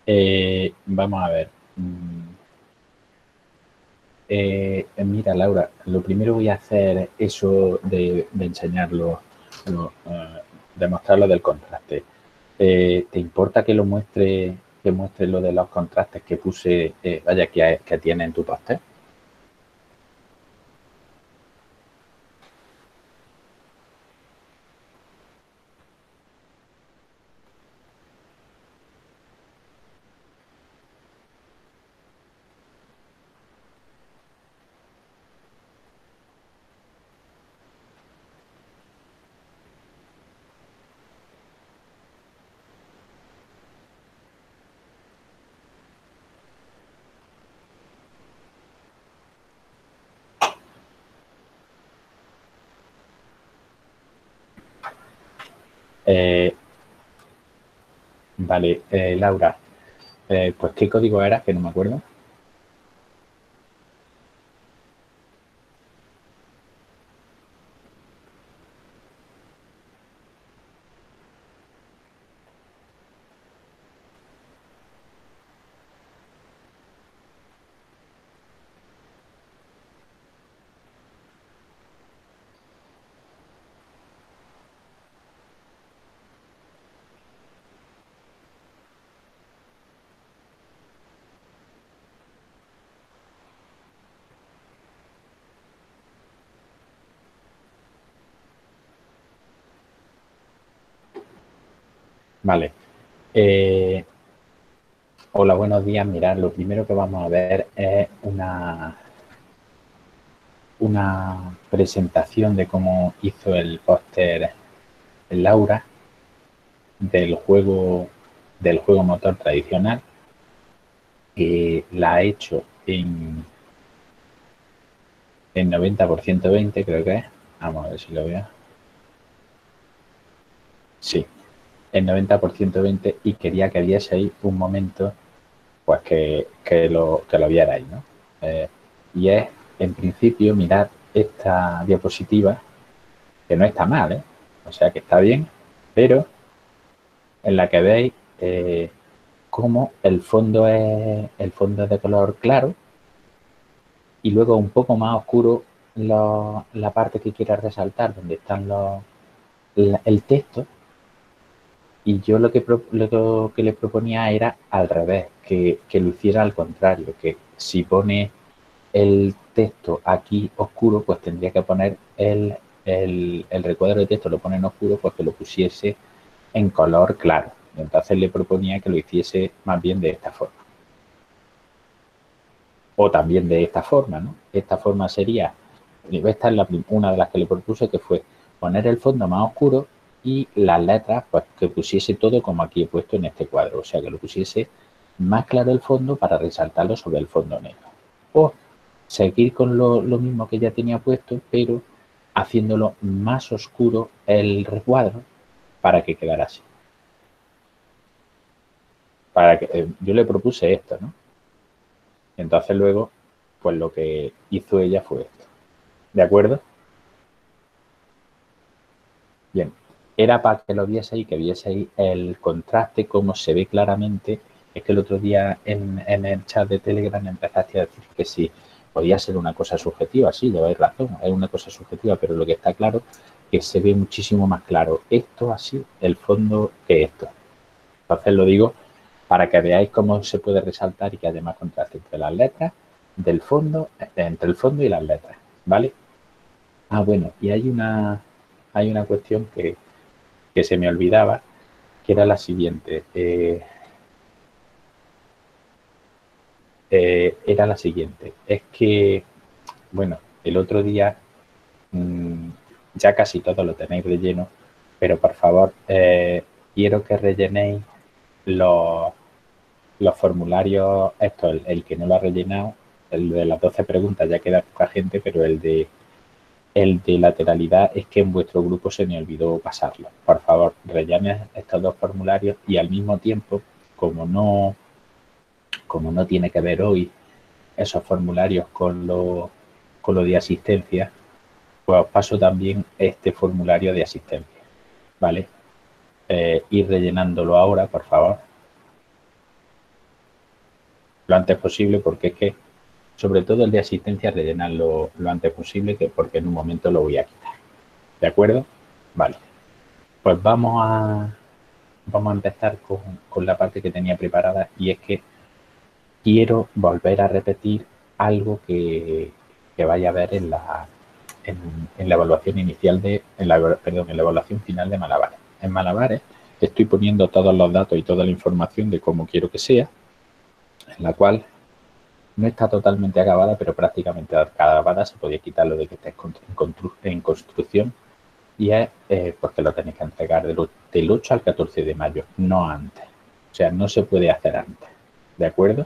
Vamos a ver. Mira, Laura, lo primero voy a hacer eso de enseñarlo, de mostrar lo del contraste. ¿Te importa que lo muestre, que muestre lo de los contrastes que puse, vaya, que tiene en tu póster? Eh, vale, Laura, pues ¿qué código era? Que no me acuerdo. Vale. Eh, Hola, buenos días. Mirad, lo primero que vamos a ver es una presentación de cómo hizo el póster Laura del juego motor tradicional. La ha hecho en 90 por 120, creo que es. Vamos a ver si lo veo. Sí, en 90 por 120, y quería que vieseis un momento, pues que lo vierais, ¿no? Y es, en principio, mirad esta diapositiva, que no está mal, ¿eh? O sea que está bien, pero en la que veis cómo el fondo es de color claro, y luego un poco más oscuro la parte que quieras resaltar, donde están el texto. Y yo lo que le proponía era al revés, que lo hiciera al contrario, que si pone el texto aquí oscuro, pues tendría que poner el recuadro de texto, lo pone en oscuro, pues que lo pusiese en color claro. Entonces le proponía que lo hiciese más bien de esta forma. O también de esta forma, ¿no? Esta forma sería, esta es una de las que le propuse, que fue poner el fondo más oscuro y las letras, pues que pusiese todo como aquí he puesto en este cuadro. O sea, que lo pusiese más claro el fondo para resaltarlo sobre el fondo negro. O seguir con lo mismo que ya tenía puesto, pero haciéndolo más oscuro el recuadro para que quedara así. Yo le propuse esto, ¿no? Entonces luego, pues lo que hizo ella fue esto. ¿De acuerdo? Bien. Era para que lo vieseis, que vieseis el contraste, cómo se ve claramente. Es que el otro día en el chat de Telegram empezaste a decir que sí, podía ser una cosa subjetiva. Sí, lleváis razón, es una cosa subjetiva, pero lo que está claro es que se ve muchísimo más claro esto así, el fondo, que esto. Entonces lo digo para que veáis cómo se puede resaltar y que haya más contraste entre las letras del fondo, entre el fondo y las letras, ¿vale? Ah, bueno, y hay una cuestión que se me olvidaba, que era la siguiente. Era la siguiente. Es que, bueno, el otro día mmm, ya casi todo lo tenéis relleno, pero por favor, quiero que rellenéis los, los formularios, esto, el que no lo ha rellenado, el de las 12 preguntas, ya queda poca gente, pero el de lateralidad es que en vuestro grupo se me olvidó pasarlo. Por favor, rellenen estos dos formularios, y al mismo tiempo, como no tiene que ver hoy esos formularios con lo de asistencia, pues os paso también este formulario de asistencia, ¿vale? Ir rellenándolo ahora, por favor. lo antes posible, porque es que, sobre todo el de asistencia, rellenarlo lo antes posible, porque en un momento lo voy a quitar. ¿De acuerdo? Vale. Pues vamos a empezar con la parte que tenía preparada, y es que quiero volver a repetir algo que vaya a ver en la evaluación inicial en la evaluación final de Malabares. En Malabares estoy poniendo todos los datos y toda la información de cómo quiero que sea, en la cual no está totalmente acabada, pero prácticamente acabada. Se podía quitar lo de que esté en construcción, y es pues que lo tenéis que entregar del 8 al 14 de mayo, no antes. O sea, no se puede hacer antes. ¿De acuerdo?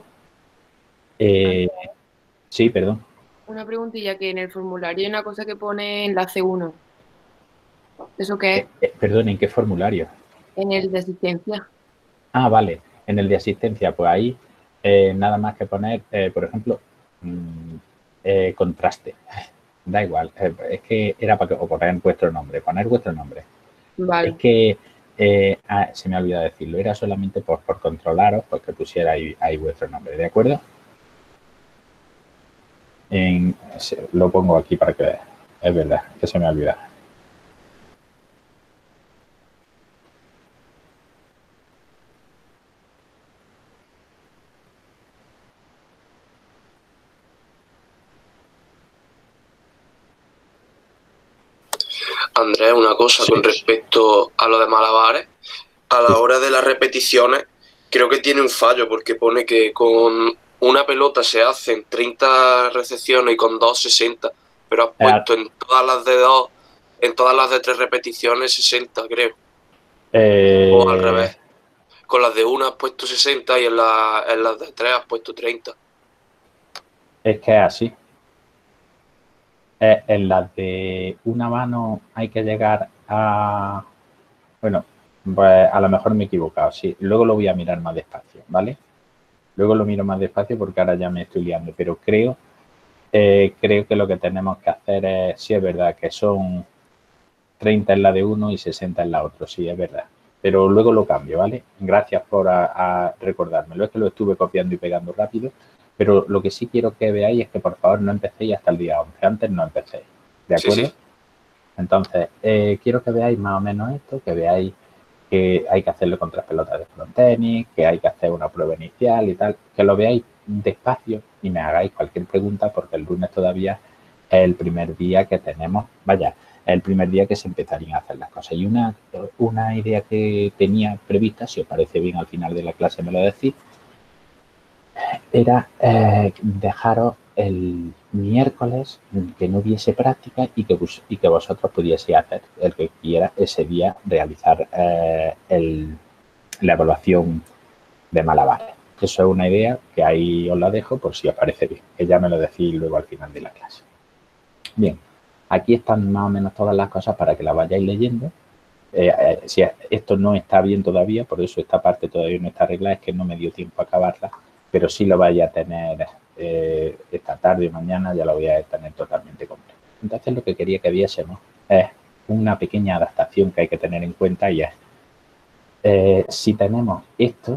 Sí, perdón. Una preguntilla, que en el formulario hay una cosa que pone enlace 1. ¿Eso qué es? Perdón, ¿en qué formulario? En el de asistencia. Ah, vale. En el de asistencia, pues ahí nada más que poner, por ejemplo, contraste. Da igual. Es que era para poner vuestro nombre. Poner vuestro nombre. Vale. Es que se me ha olvidado decirlo. Era solamente por controlaros, pues que pusiera ahí vuestro nombre. ¿De acuerdo? Lo pongo aquí para que veáis. Es verdad, que se me ha olvidado. Andrés, una cosa con respecto a lo de malabares, a la hora de las repeticiones, creo que tiene un fallo porque pone que con una pelota se hacen 30 recepciones y con 2 60, pero has puesto en todas las de 2, en todas las de 3 repeticiones 60, creo. O al revés. Con las de 1 has puesto 60 y en las de 3 has puesto 30. Es que es así. En las de una mano hay que llegar a... Bueno, pues a lo mejor me he equivocado, sí. Luego lo voy a mirar más despacio, ¿vale? Luego lo miro más despacio porque ahora ya me estoy liando, pero creo que lo que tenemos que hacer es, sí es verdad, que son 30 en la de uno y 60 en la otra, sí es verdad. Pero luego lo cambio, ¿vale? Gracias por recordármelo. Es que lo estuve copiando y pegando rápido, pero lo que sí quiero que veáis es que por favor no empecéis hasta el día 11. Antes no empecéis, ¿de acuerdo? Sí. Entonces, quiero que veáis más o menos esto, que veáis que hay que hacerlo con 3 pelotas de frontenis, que hay que hacer una prueba inicial y tal, que lo veáis despacio y me hagáis cualquier pregunta, porque el lunes todavía es el primer día que tenemos, vaya, es el primer día que se empezarían a hacer las cosas. Y una idea que tenía prevista, si os parece bien al final de la clase me lo decís, era dejaros el miércoles que no hubiese práctica y que vosotros pudieseis hacer, el que quiera ese día, realizar la evaluación de malabares. Eso es una idea que ahí os la dejo por si os parece bien, que ya me lo decís luego al final de la clase. Bien, aquí están más o menos todas las cosas para que las vayáis leyendo. Si esto no está bien todavía, por eso esta parte todavía no está arreglada, es que no me dio tiempo a acabarla, pero sí lo vaya a tener esta tarde o mañana, ya lo voy a tener totalmente completo. Entonces lo que quería que viésemos es una pequeña adaptación que hay que tener en cuenta, y es si tenemos esto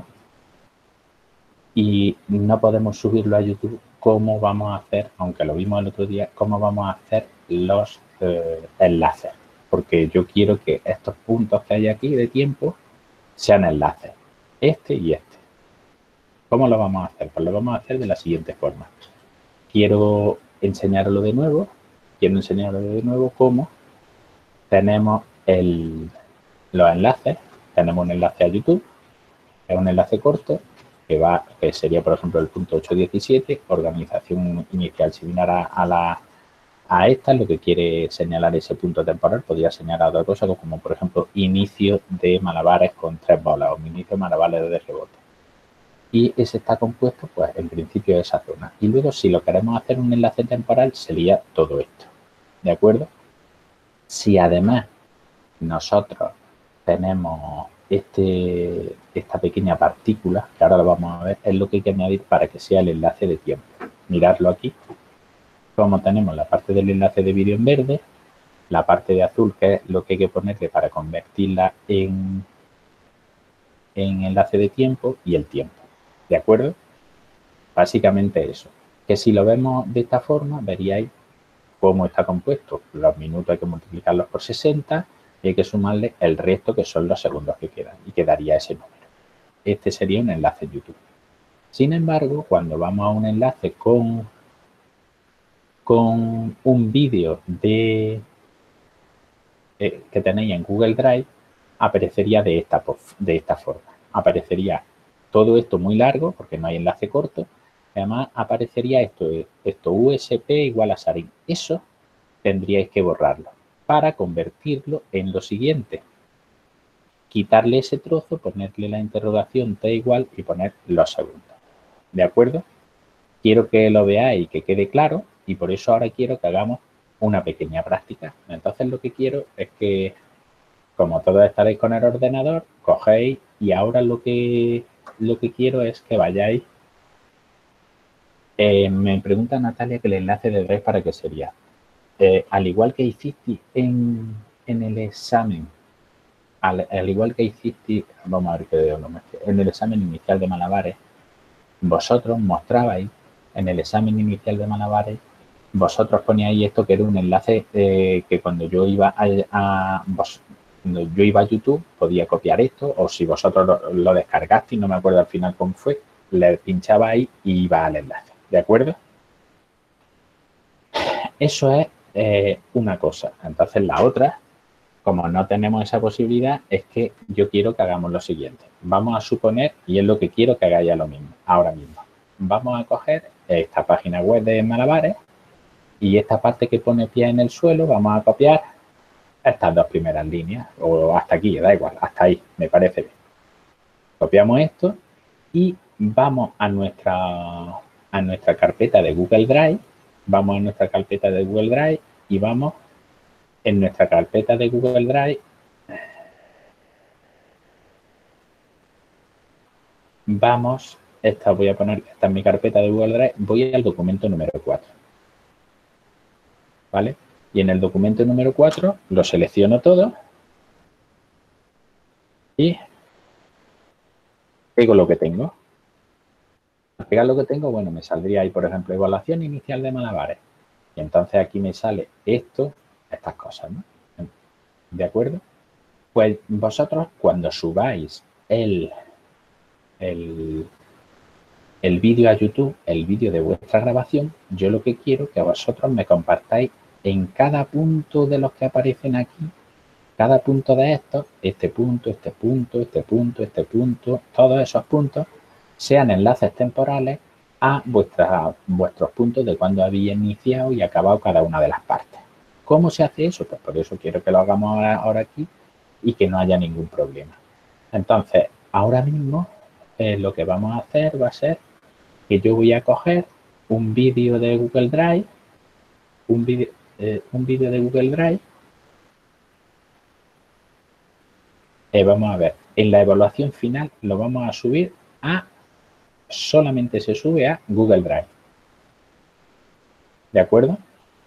y no podemos subirlo a YouTube, ¿cómo vamos a hacer, aunque lo vimos el otro día, cómo vamos a hacer los enlaces? Porque yo quiero que estos puntos que hay aquí de tiempo sean enlaces, este y este. ¿Cómo lo vamos a hacer? Pues lo vamos a hacer de la siguiente forma. Quiero enseñarlo de nuevo cómo tenemos los enlaces. Tenemos un enlace a YouTube, es un enlace corto, que sería, por ejemplo, el punto 8.17, organización inicial similar a esta, lo que quiere señalar ese punto temporal. Podría señalar otra cosa, como por ejemplo, inicio de malabares con 3 bolas o inicio de malabares de rebote. Y ese está compuesto, pues, en principio de esa zona. Y luego, si lo queremos hacer un enlace temporal, sería todo esto. ¿De acuerdo? Si además nosotros tenemos esta pequeña partícula, que ahora lo vamos a ver, es lo que hay que añadir para que sea el enlace de tiempo. Miradlo aquí. Como tenemos la parte del enlace de vídeo en verde, la parte de azul, que es lo que hay que ponerle para convertirla en enlace de tiempo, y el tiempo. ¿De acuerdo? Básicamente eso. Que si lo vemos de esta forma, veríais cómo está compuesto. Los minutos hay que multiplicarlos por 60 y hay que sumarle el resto, que son los segundos que quedan, y quedaría ese número. Este sería un enlace en YouTube. Sin embargo, cuando vamos a un enlace con un vídeo que tenéis en Google Drive, aparecería de esta forma. Aparecería todo esto muy largo, porque no hay enlace corto. Además, aparecería esto USP igual a SARIN. Eso tendríais que borrarlo para convertirlo en lo siguiente. Quitarle ese trozo, ponerle la interrogación T igual y poner los segundos. ¿De acuerdo? Quiero que lo veáis y que quede claro, y por eso ahora quiero que hagamos una pequeña práctica. Entonces lo que quiero es que, como todos estaréis con el ordenador, cogéis y ahora lo que quiero es que vayáis. Me pregunta Natalia que el enlace de Drive para qué sería. Al igual que hiciste en el examen, al igual que hiciste, vamos a ver qué veo, en el examen inicial de malabares, vosotros mostrabais en el examen inicial de malabares, vosotros poníais esto que era un enlace que cuando yo iba cuando yo iba a YouTube podía copiar esto, o si vosotros lo descargaste y no me acuerdo al final cómo fue, le pinchabais y iba al enlace. ¿De acuerdo? Eso es una cosa. Entonces la otra, como no tenemos esa posibilidad, es que yo quiero que hagamos lo siguiente. Vamos a suponer, y es lo que quiero que hagáis lo mismo, ahora mismo. Vamos a coger esta página web de malabares y esta parte que pone pie en el suelo, vamos a copiar estas dos primeras líneas, o hasta aquí, da igual, hasta ahí, me parece bien. Copiamos esto y vamos a nuestra carpeta de Google Drive, vamos a nuestra carpeta de Google Drive y vamos en nuestra carpeta de Google Drive, vamos, esta voy a poner, esta es mi carpeta de Google Drive, voy al documento número 4, ¿vale? Y en el documento número 4 lo selecciono todo y pego lo que tengo. Al pegar lo que tengo, bueno, me saldría ahí, por ejemplo, evaluación inicial de malabares. Y entonces aquí me sale esto, estas cosas, ¿no? ¿De acuerdo? Pues vosotros cuando subáis el vídeo a YouTube, el vídeo de vuestra grabación, yo lo que quiero es que vosotros me compartáis en cada punto de los que aparecen aquí, cada punto de estos, este punto, este punto, este punto, este punto, todos esos puntos sean enlaces temporales a vuestros puntos de cuando habéis iniciado y acabado cada una de las partes. ¿Cómo se hace eso? Pues por eso quiero que lo hagamos ahora aquí y que no haya ningún problema. Entonces, ahora mismo lo que vamos a hacer va a ser que yo voy a coger un vídeo de Google Drive, un vídeo de Google Drive. Vamos a ver, en la evaluación final lo vamos a subir solamente se sube a Google Drive. ¿De acuerdo?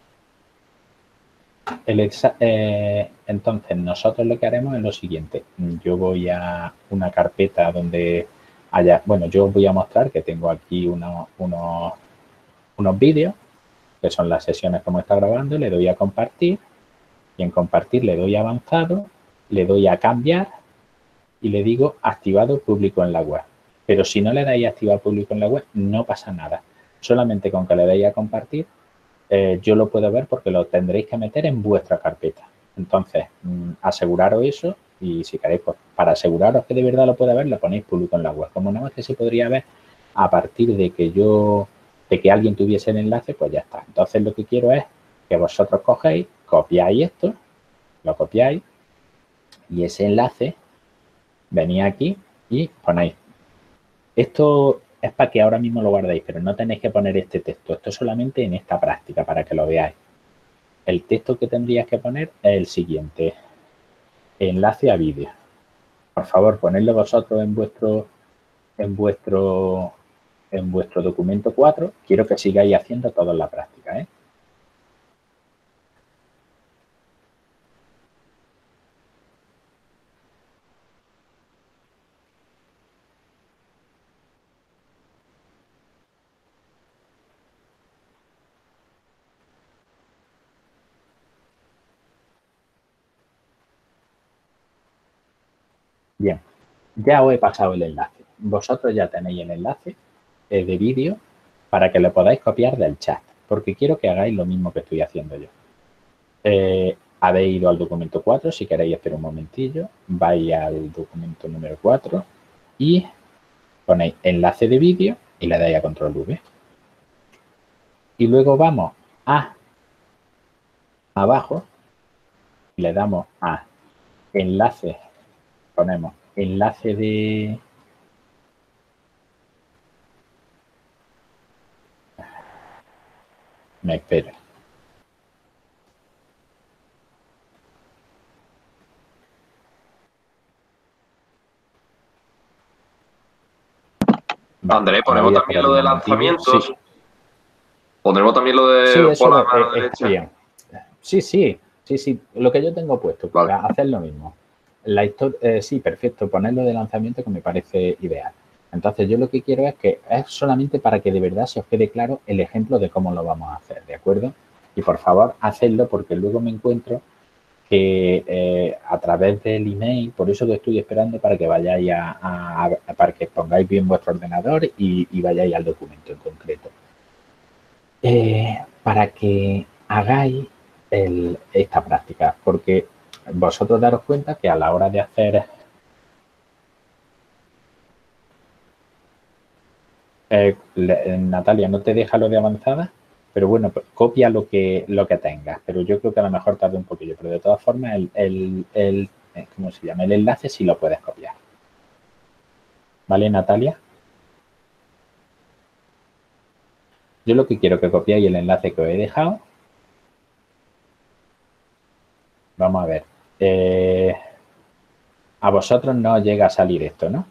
Entonces, nosotros lo que haremos es lo siguiente. Yo voy a una carpeta donde haya, bueno, yo os voy a mostrar que tengo aquí unos vídeos, que son las sesiones como está grabando, le doy a compartir y en compartir le doy a avanzado, le doy a cambiar y le digo activado público en la web. Pero si no le dais activado público en la web, no pasa nada. Solamente con que le deis a compartir, yo lo puedo ver porque lo tendréis que meter en vuestra carpeta. Entonces, aseguraros eso y si queréis, pues, para aseguraros que de verdad lo puede ver, lo ponéis público en la web. Como nada más que se podría ver a partir de que alguien tuviese el enlace, pues ya está. Entonces, lo que quiero es que vosotros cogéis, copiáis esto, lo copiáis y ese enlace venís aquí y ponéis. Esto es para que ahora mismo lo guardéis, pero no tenéis que poner este texto. Esto es solamente en esta práctica para que lo veáis. El texto que tendrías que poner es el siguiente. Enlace a vídeo. Por favor, ponedlo vosotros en vuestro documento 4. Quiero que sigáis haciendo toda la práctica, ¿eh? Bien, ya os he pasado el enlace. Vosotros ya tenéis el enlace de vídeo para que lo podáis copiar del chat, porque quiero que hagáis lo mismo que estoy haciendo yo. Habéis ido al documento 4, si queréis esperar un momentillo, vais al documento número 4 y ponéis enlace de vídeo y le dais a control V. Y luego vamos a abajo y le damos a enlace, ponemos enlace de... Me espero. Andrés, ponemos también lo de lanzamientos. Sí. Pondremos también lo de Sí, eso por la mano está derecha. bien. Sí. Lo que yo tengo puesto, Vale. hacer lo mismo. La historia, sí, perfecto, ponerlo de lanzamiento que me parece ideal. Entonces, yo lo que quiero es que es solamente para que de verdad se os quede claro el ejemplo de cómo lo vamos a hacer, ¿de acuerdo? Y por favor, hacedlo porque luego me encuentro que a través del email, por eso que estoy esperando para que vayáis para que pongáis bien vuestro ordenador y vayáis al documento en concreto. Para que hagáis esta práctica, porque vosotros daros cuenta que a la hora de hacer Natalia, no te deja lo de avanzada, pero bueno, pues copia lo que tengas, pero yo creo que a lo mejor tarda un poquillo, pero de todas formas ¿cómo se llama? El enlace sí lo puedes copiar. ¿Vale, Natalia? Yo lo que quiero que copiéis el enlace que os he dejado. Vamos a ver. A vosotros no os llega a salir esto, ¿no?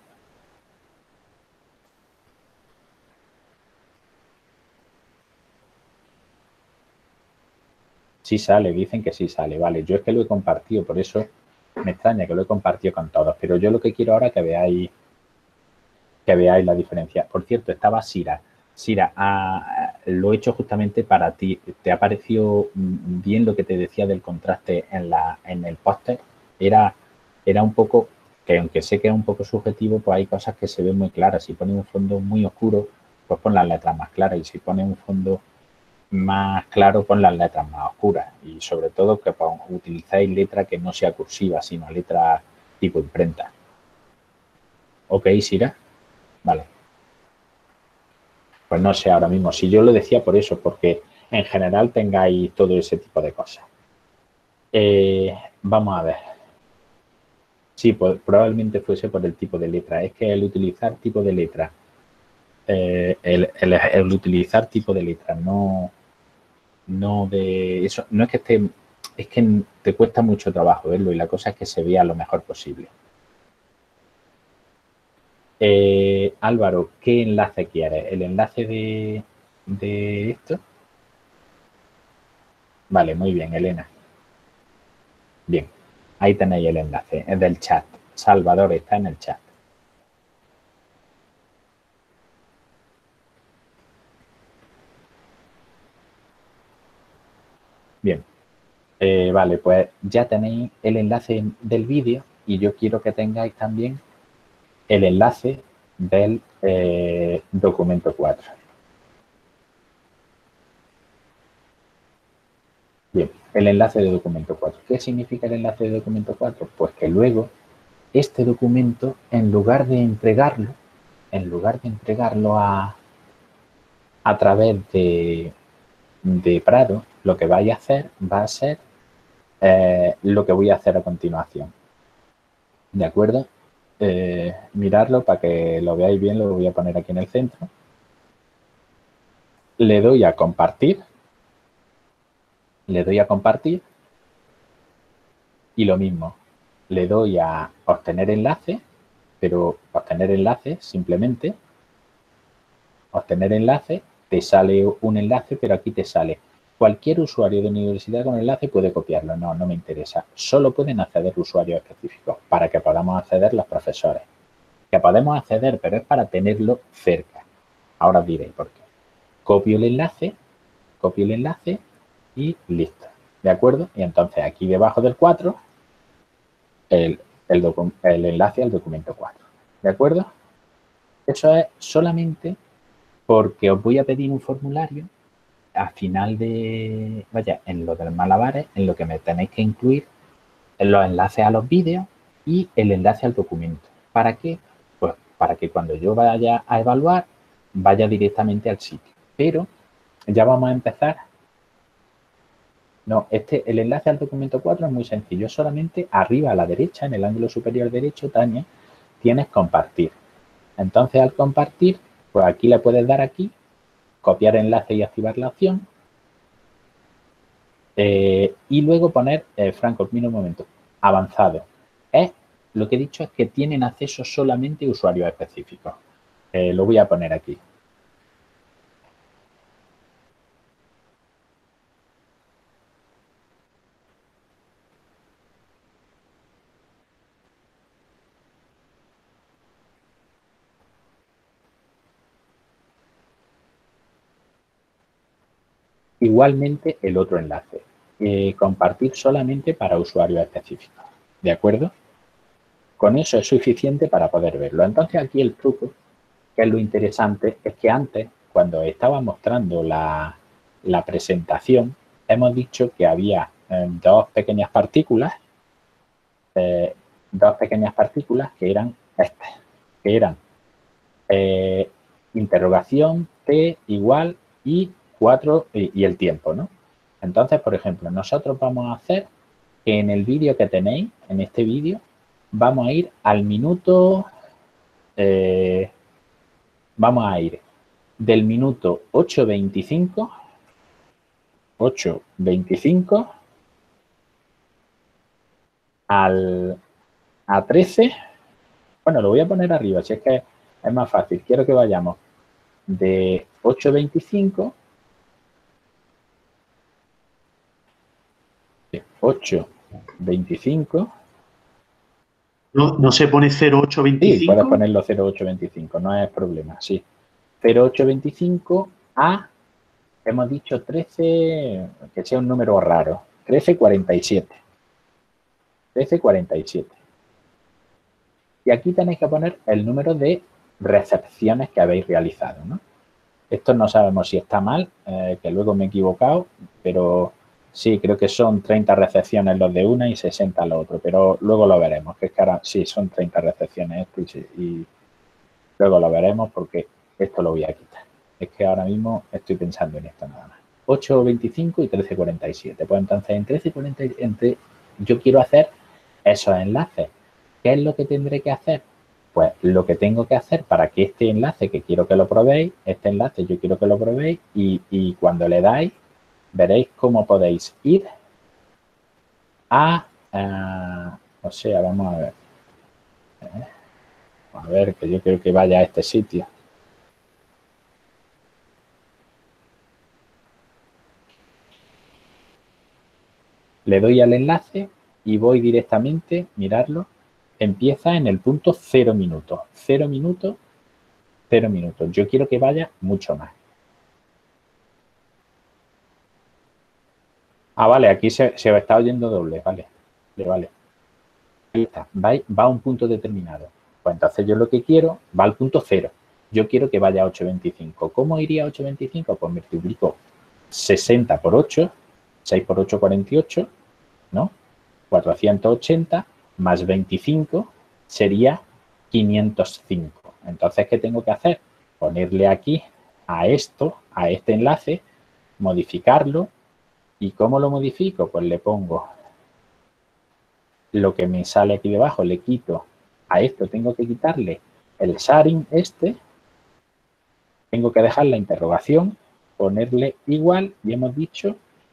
Sí sale, dicen que sí sale, vale. Yo es que lo he compartido, por eso me extraña que lo he compartido con todos. Pero yo lo que quiero ahora es que veáis la diferencia. Por cierto, estaba Sira. Sira, lo he hecho justamente para ti. ¿Te ha parecido bien lo que te decía del contraste en el póster? Era un poco, que aunque sé que es un poco subjetivo, pues hay cosas que se ven muy claras. Si pones un fondo muy oscuro, pues pon las letras más claras. Y si pones un fondo más claro, pon las letras más oscuras. Y sobre todo que utilizáis letra que no sea cursiva, sino letra tipo imprenta. ¿Ok, Sira? Vale. Pues no sé ahora mismo. Si yo lo decía por eso, porque en general tengáis todo ese tipo de cosas. Vamos a ver. Sí, pues probablemente fuese por el tipo de letra. Es que el utilizar tipo de letra, el utilizar tipo de letra, no de eso, no es que esté, es que te cuesta mucho trabajo verlo y la cosa es que se vea lo mejor posible. Álvaro, ¿qué enlace quieres? ¿El enlace de esto? Vale, muy bien, Elena. Bien, ahí tenéis el enlace, es del chat. Salvador está en el chat. Bien, vale, pues ya tenéis el enlace del vídeo y yo quiero que tengáis también el enlace del documento 4. Bien, el enlace de documento 4. ¿Qué significa el enlace de documento 4? Pues que luego este documento, en lugar de entregarlo a través de Prado, lo que vais a hacer va a ser lo que voy a hacer a continuación. ¿De acuerdo? Miradlo para que lo veáis bien, lo voy a poner aquí en el centro. Le doy a compartir. Y lo mismo. Le doy a obtener enlace, pero obtener enlace simplemente. Obtener enlace, te sale un enlace, pero aquí te sale cualquier usuario de universidad con enlace puede copiarlo. No me interesa. Solo pueden acceder usuarios específicos para que podamos acceder los profesores. Que podemos acceder, pero es para tenerlo cerca. Ahora os diréis por qué. Copio el enlace y listo. ¿De acuerdo? Y entonces aquí debajo del 4, el enlace al documento 4. ¿De acuerdo? Eso es solamente porque os voy a pedir un formulario al final de, vaya, en lo del malabares, en lo que me tenéis que incluir los enlaces a los vídeos y el enlace al documento. ¿Para qué? Pues para que cuando yo vaya a evaluar, vaya directamente al sitio. Pero ya vamos a empezar. No, el enlace al documento 4 es muy sencillo. Solamente arriba a la derecha, en el ángulo superior derecho, Tania, tienes compartir. Entonces, al compartir, pues aquí le puedes dar aquí, copiar enlace y activar la opción. Y luego poner, Franco, mira un momento, avanzado. Lo que he dicho es que tienen acceso solamente usuarios específicos. Lo voy a poner aquí. Igualmente el otro enlace. Compartir solamente para usuarios específicos. ¿De acuerdo? Con eso es suficiente para poder verlo. Entonces aquí el truco, que es lo interesante, es que antes, cuando estaba mostrando la presentación, hemos dicho que había dos pequeñas partículas que eran estas, que eran interrogación, T igual y 4 y el tiempo, ¿no? Entonces, por ejemplo, nosotros vamos a hacer que en el vídeo que tenéis, en este vídeo, vamos a ir al minuto, vamos a ir del minuto 8.25 a 13. Bueno, lo voy a poner arriba, si es que es más fácil. Quiero que vayamos de 8.25 No se pone 0825. Sí, puedes ponerlo 0825, no es problema, sí. 0825 a, hemos dicho 13, que sea un número raro, 1347. 1347. Y aquí tenéis que poner el número de recepciones que habéis realizado, ¿no? Esto no sabemos si está mal, que luego me he equivocado, pero sí, creo que son 30 recepciones los de una y 60 los otros, pero luego lo veremos, que es que ahora sí, son 30 recepciones esto y luego lo veremos porque esto lo voy a quitar. Es que ahora mismo estoy pensando en esto nada más. 8.25 y 13.47. Pues entonces en 13.47 yo quiero hacer esos enlaces. ¿Qué es lo que tendré que hacer? Pues lo que tengo que hacer para que este enlace que quiero que lo probéis, este enlace yo quiero que lo probéis y cuando le dais, veréis cómo podéis ir o sea, vamos a ver. A ver, que yo quiero que vaya a este sitio. Le doy al enlace y voy directamente, mirarlo, empieza en el punto 0 minutos. 0 minutos, 0 minutos. Yo quiero que vaya mucho más. Ah, vale, aquí se está oyendo doble, vale. Vale. Ahí está, va a un punto determinado. Pues entonces yo lo que quiero, va al punto 0. Yo quiero que vaya a 8.25. ¿Cómo iría a 8.25? Pues multiplico 60 por 8, 6 por 8, 48, ¿no? 480 más 25 sería 505. Entonces, ¿qué tengo que hacer? Ponerle aquí a esto, a este enlace, modificarlo. ¿Y cómo lo modifico? Pues le pongo lo que me sale aquí debajo, le quito a esto, tengo que quitarle el sharing tengo que dejar la interrogación, ponerle igual y hemos dicho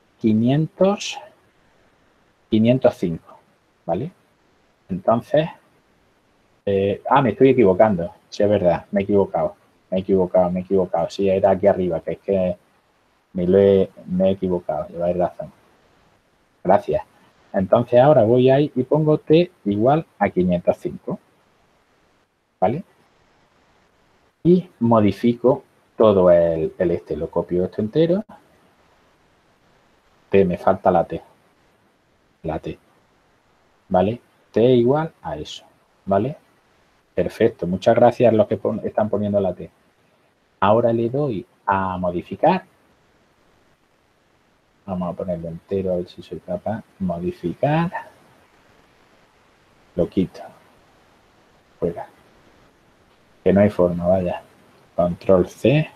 505, ¿vale? Entonces, me estoy equivocando, sí es verdad, me he equivocado, sí, era aquí arriba, que es que me he equivocado, lleváis razón. Gracias. Entonces ahora voy ahí y pongo T igual a 505, ¿vale? Y modifico todo el lo copio esto entero. T, me falta la T, ¿vale? T igual a eso, ¿vale? Perfecto, muchas gracias a los que están poniendo la T. Ahora le doy a modificar. Vamos a ponerlo entero a ver si soy capaz. Modificar. Lo quito. Fuera. Que no hay forma, vaya. Control C.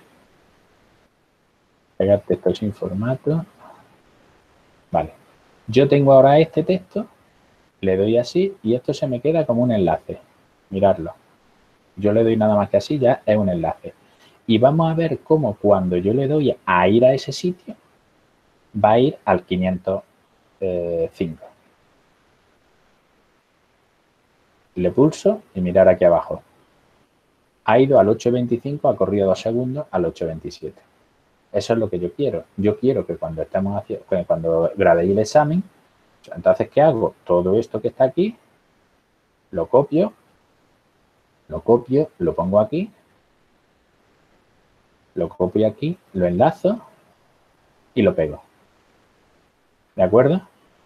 Pegar texto sin formato. Vale. Yo tengo ahora este texto. Le doy así y esto se me queda como un enlace. Miradlo. Yo le doy nada más que así, ya es un enlace. Y vamos a ver cómo cuando yo le doy a ir a ese sitio, va a ir al 505. Le pulso y mirar aquí abajo. Ha ido al 825, ha corrido 2 segundos al 827. Eso es lo que yo quiero. Yo quiero que cuando estemos haciendo, cuando grabéis el examen, entonces, ¿qué hago? Todo esto que está aquí, lo copio, lo pongo aquí, lo copio aquí, lo enlazo y lo pego. ¿De acuerdo?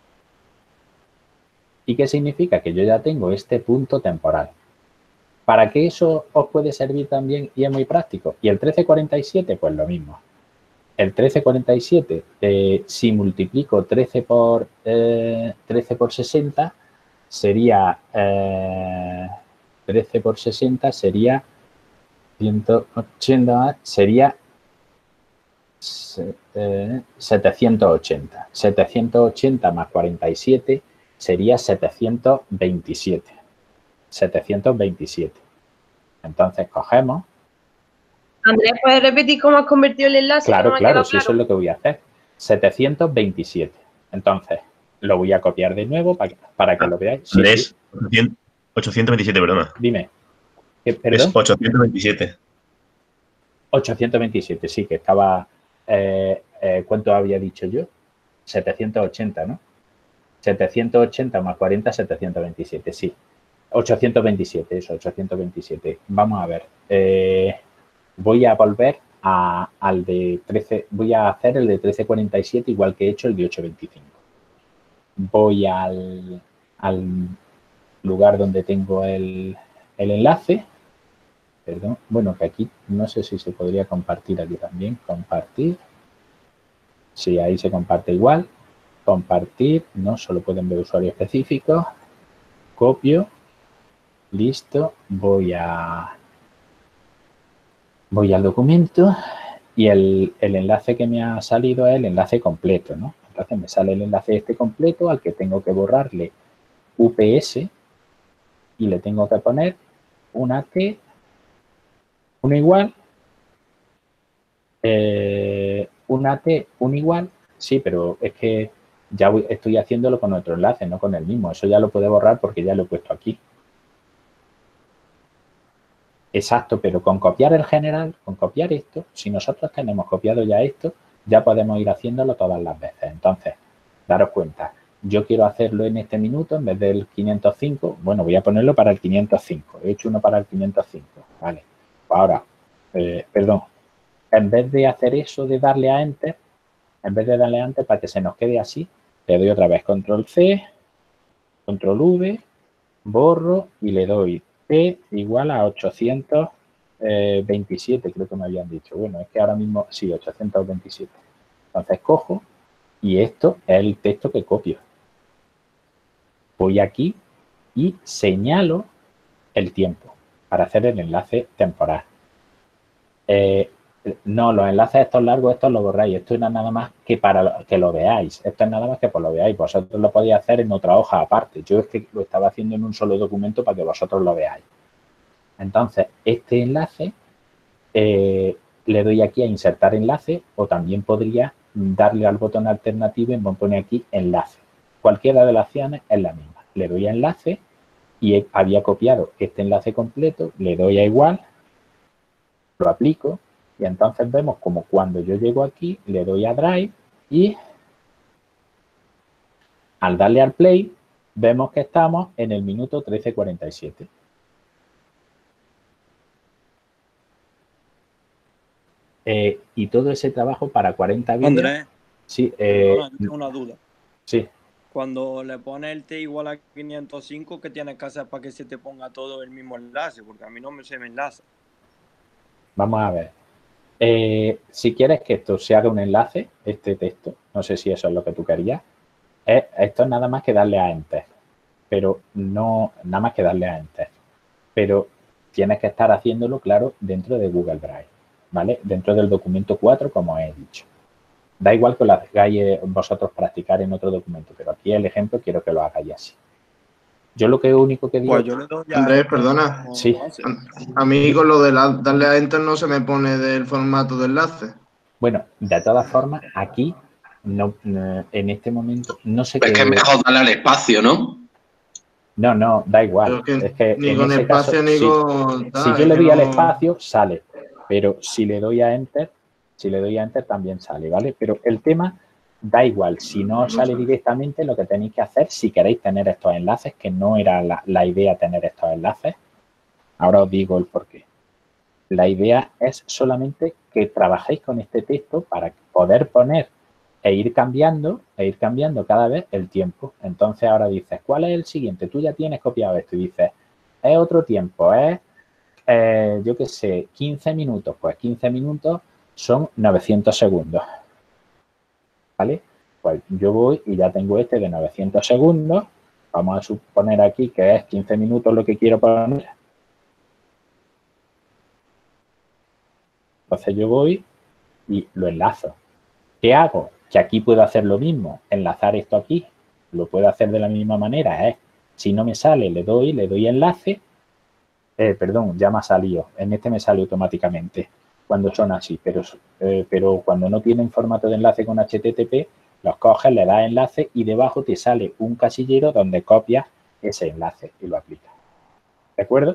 ¿Y qué significa? Que yo ya tengo este punto temporal. ¿Para qué eso os puede servir también y es muy práctico? Y el 1347, pues lo mismo. El 1347, si multiplico 13 por 60, sería 13 por 60 sería 180, sería 780. 780 más 47 sería 727. 727. Entonces cogemos. Andrés, ¿puedes repetir cómo has convertido el enlace? Claro, No me ha claro, quedado sí, eso es lo que voy a hacer. 727. Entonces, lo voy a copiar de nuevo para que lo veáis. Sí, Andrés, sí. 827, perdona. Dime. ¿Perdón? Es 827. 827, sí, que estaba... ¿cuánto había dicho yo? 780, ¿no? 780 más 40, 727, sí. 827, eso, 827. Vamos a ver. Voy a volver al de 13, voy a hacer el de 1347 igual que he hecho el de 825. Voy al lugar donde tengo el enlace. Perdón, bueno, que aquí no sé si se podría compartir aquí también. Compartir. Sí, ahí se comparte igual. Compartir, no, solo pueden ver usuarios específicos. Copio. Listo. Voy al documento y el enlace que me ha salido es el enlace completo, ¿no? Entonces me sale el enlace este completo al que tengo que borrarle UPS y le tengo que poner una T, una igual, una T, un igual, sí, pero es que ya estoy haciéndolo con otro enlace, no con el mismo. Eso ya lo puedo borrar porque ya lo he puesto aquí. Exacto, pero con copiar el general, con copiar esto, si nosotros tenemos copiado ya esto, ya podemos ir haciéndolo todas las veces. Entonces, daros cuenta, yo quiero hacerlo en este minuto en vez del 505, bueno, voy a ponerlo para el 505, he hecho uno para el 505, vale. Ahora, perdón, en vez de hacer eso de darle a Enter, en vez de darle a Enter para que se nos quede así, le doy otra vez Control C, Control V, borro y le doy T igual a 827, creo que me habían dicho. Bueno, es que ahora mismo, sí, 827. Entonces cojo y esto es el texto que copio. Voy aquí y señalo el tiempo para hacer el enlace temporal. No, los enlaces estos largos, estos los borráis. Esto no es nada más que para que lo veáis. Esto es nada más que por lo veáis. Vosotros lo podéis hacer en otra hoja aparte. Yo es que lo estaba haciendo en un solo documento para que vosotros lo veáis. Entonces, este enlace le doy aquí a insertar enlace o también podría darle al botón alternativo y me pone aquí enlace. Cualquiera de las opciones es la misma. Le doy a enlace y había copiado este enlace completo, le doy a igual, lo aplico y entonces vemos como cuando yo llego aquí le doy a Drive y al darle al play vemos que estamos en el minuto 13:47. Y todo ese trabajo para 40 vídeos. Andrés, Sí, perdona, yo tengo una duda. sí. cuando le pones el t igual a 505, ¿qué tienes que hacer para que se te ponga todo el mismo enlace? Porque a mí no se me enlaza. Vamos a ver. Si quieres que esto se haga un enlace, este texto, no sé si eso es lo que tú querías, esto es nada más que darle a Enter. Pero no, nada más que darle a Enter. Pero tienes que estar haciéndolo, claro, dentro de Google Drive, ¿vale? Dentro del documento 4, como he dicho. Da igual que lo hagáis vosotros practicar en otro documento, pero aquí el ejemplo quiero que lo hagáis así. Yo lo que único que digo... Pues yo le doy a Andrés, Enter, perdona. Sí. A mí con lo de darle a Enter no se me pone del formato de enlace. Bueno, de todas formas, aquí, no, en este momento, no sé Es qué... que es mejor darle al espacio, ¿no? No, da igual. Pero Es que ni en con ese espacio caso, ni sí. con tal, Si yo es le que doy al no- espacio, sale. Pero si le doy a Enter, también sale, ¿vale? Pero el tema da igual. Si no os sale directamente, lo que tenéis que hacer, si queréis tener estos enlaces, que no era la idea tener estos enlaces, ahora os digo el porqué. La idea es solamente que trabajéis con este texto para poder poner e ir cambiando cada vez el tiempo. Entonces ahora dices, ¿cuál es el siguiente? Tú ya tienes copiado esto y dices, es otro tiempo, es, yo qué sé, 15 minutos. Pues 15 minutos son 900 segundos. ¿Vale? Pues yo voy y ya tengo este de 900 segundos. Vamos a suponer aquí que es 15 minutos lo que quiero poner. Entonces yo voy y lo enlazo. ¿Qué hago? Que aquí puedo hacer lo mismo, enlazar esto aquí, lo puedo hacer de la misma manera, si no me sale, le doy enlace, perdón, ya me ha salido, en este me sale automáticamente cuando son así, pero cuando no tienen formato de enlace con HTTP, los coges, le das enlace y debajo te sale un casillero donde copias ese enlace y lo aplicas. ¿De acuerdo?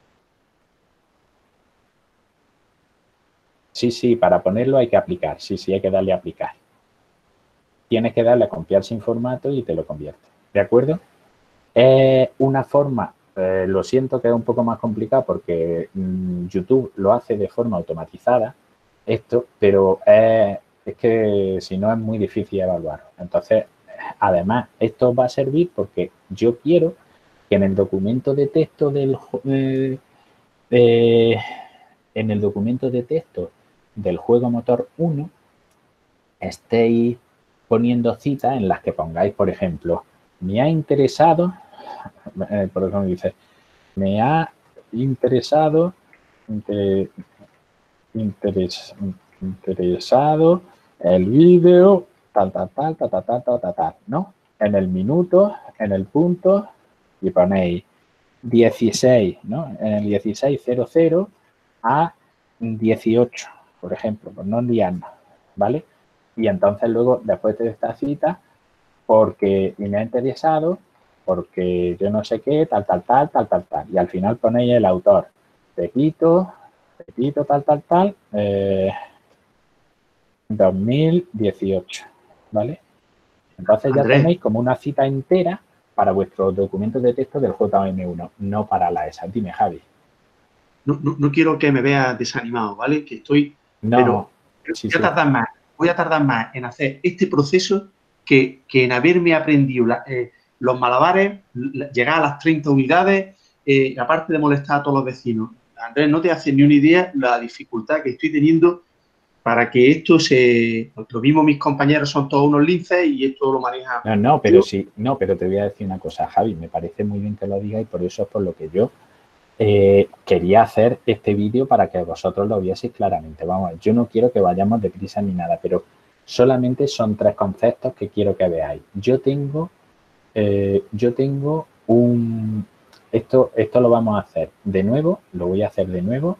Sí, para ponerlo hay que aplicar, sí, hay que darle a aplicar. Tienes que darle a copiar sin formato y te lo convierte. ¿De acuerdo? Es una forma, lo siento que es un poco más complicado porque YouTube lo hace de forma automatizada, esto, pero es que si no es muy difícil evaluarlo. Entonces, además, esto va a servir porque yo quiero que en el documento de texto en el documento de texto del juego motor 1 estéis poniendo citas en las que pongáis, por ejemplo, me ha interesado, por ejemplo, dice, me ha interesado, interesado el vídeo, tal, ¿no? En el minuto, en el punto, y ponéis 16, ¿no? En el 16:00 a 18, por ejemplo, por no liarnos, ¿vale? Y entonces luego, después de esta cita, porque me ha interesado, porque yo no sé qué, tal. Y al final ponéis el autor, Pepito, tal, 2018, ¿vale? Entonces ya Andrés. tenéis como una cita entera para vuestros documentos de texto del JM1, no para la ESA. Dime, Javi. No quiero que me veas desanimado, ¿vale? Que estoy... No, pero sí, voy a tardar más en hacer este proceso que en haberme aprendido los malabares, llegar a las 30 unidades, aparte de molestar a todos los vecinos. Andrés, no te haces ni una idea la dificultad que estoy teniendo para que esto lo mismo mis compañeros son todos unos linces y esto lo maneja... pero te voy a decir una cosa, Javi, me parece muy bien que lo digas y por eso es por lo que yo quería hacer este vídeo para que vosotros lo vieseis claramente. Vamos, yo no quiero que vayamos deprisa ni nada, pero solamente son 3 conceptos que quiero que veáis. Yo tengo un... Esto lo vamos a hacer de nuevo, lo voy a hacer de nuevo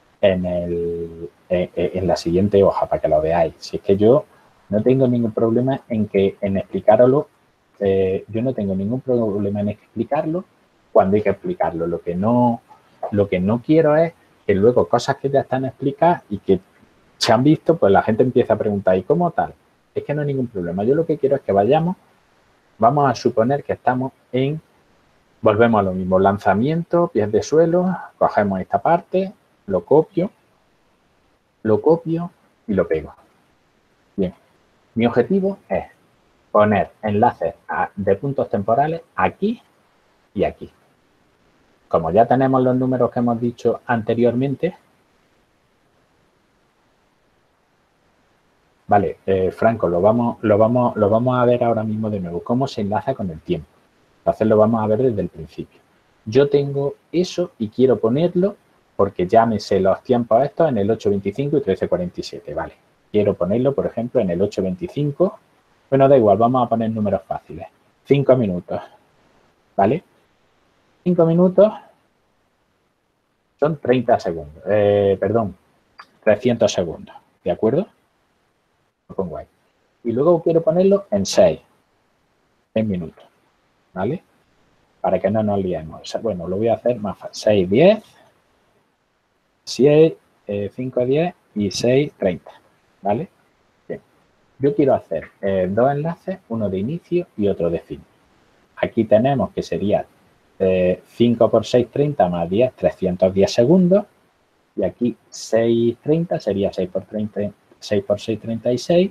en la siguiente hoja para que lo veáis. Si es que yo no tengo ningún problema en explicaroslo, yo no tengo ningún problema en explicarlo cuando hay que explicarlo. Lo que no quiero es que luego cosas que ya están explicadas y que se han visto, pues la gente empieza a preguntar, ¿y cómo tal? Es que no hay ningún problema. Yo lo que quiero es que vamos a suponer que estamos volvemos a lo mismo, lanzamiento, pies de suelo, cogemos esta parte, lo copio y lo pego. Bien, mi objetivo es poner enlaces de puntos temporales aquí y aquí. Como ya tenemos los números que hemos dicho anteriormente, vale, Franco, lo vamos a ver ahora mismo de nuevo, cómo se enlaza con el tiempo. Entonces lo vamos a ver desde el principio. Yo tengo eso y quiero ponerlo porque ya me sé los tiempos estos en el 8.25 y 13.47, vale. Quiero ponerlo, por ejemplo, en el 8.25. Bueno, da igual, vamos a poner números fáciles. 5 minutos, ¿vale? 5 minutos son 30 segundos, perdón, 300 segundos, ¿de acuerdo? Lo pongo ahí. Y luego quiero ponerlo en 6 minutos, ¿vale? Para que no nos liemos. O sea, bueno, lo voy a hacer más fácil. 6, 10, 6, 5, 10 y 6, 30, ¿vale? Bien. Yo quiero hacer dos enlaces, uno de inicio y otro de fin. Aquí tenemos que sería 5 por 6, 30 más 10, 310 segundos. Y aquí 6, 30 sería 6 por 30, 6 por 6, 36.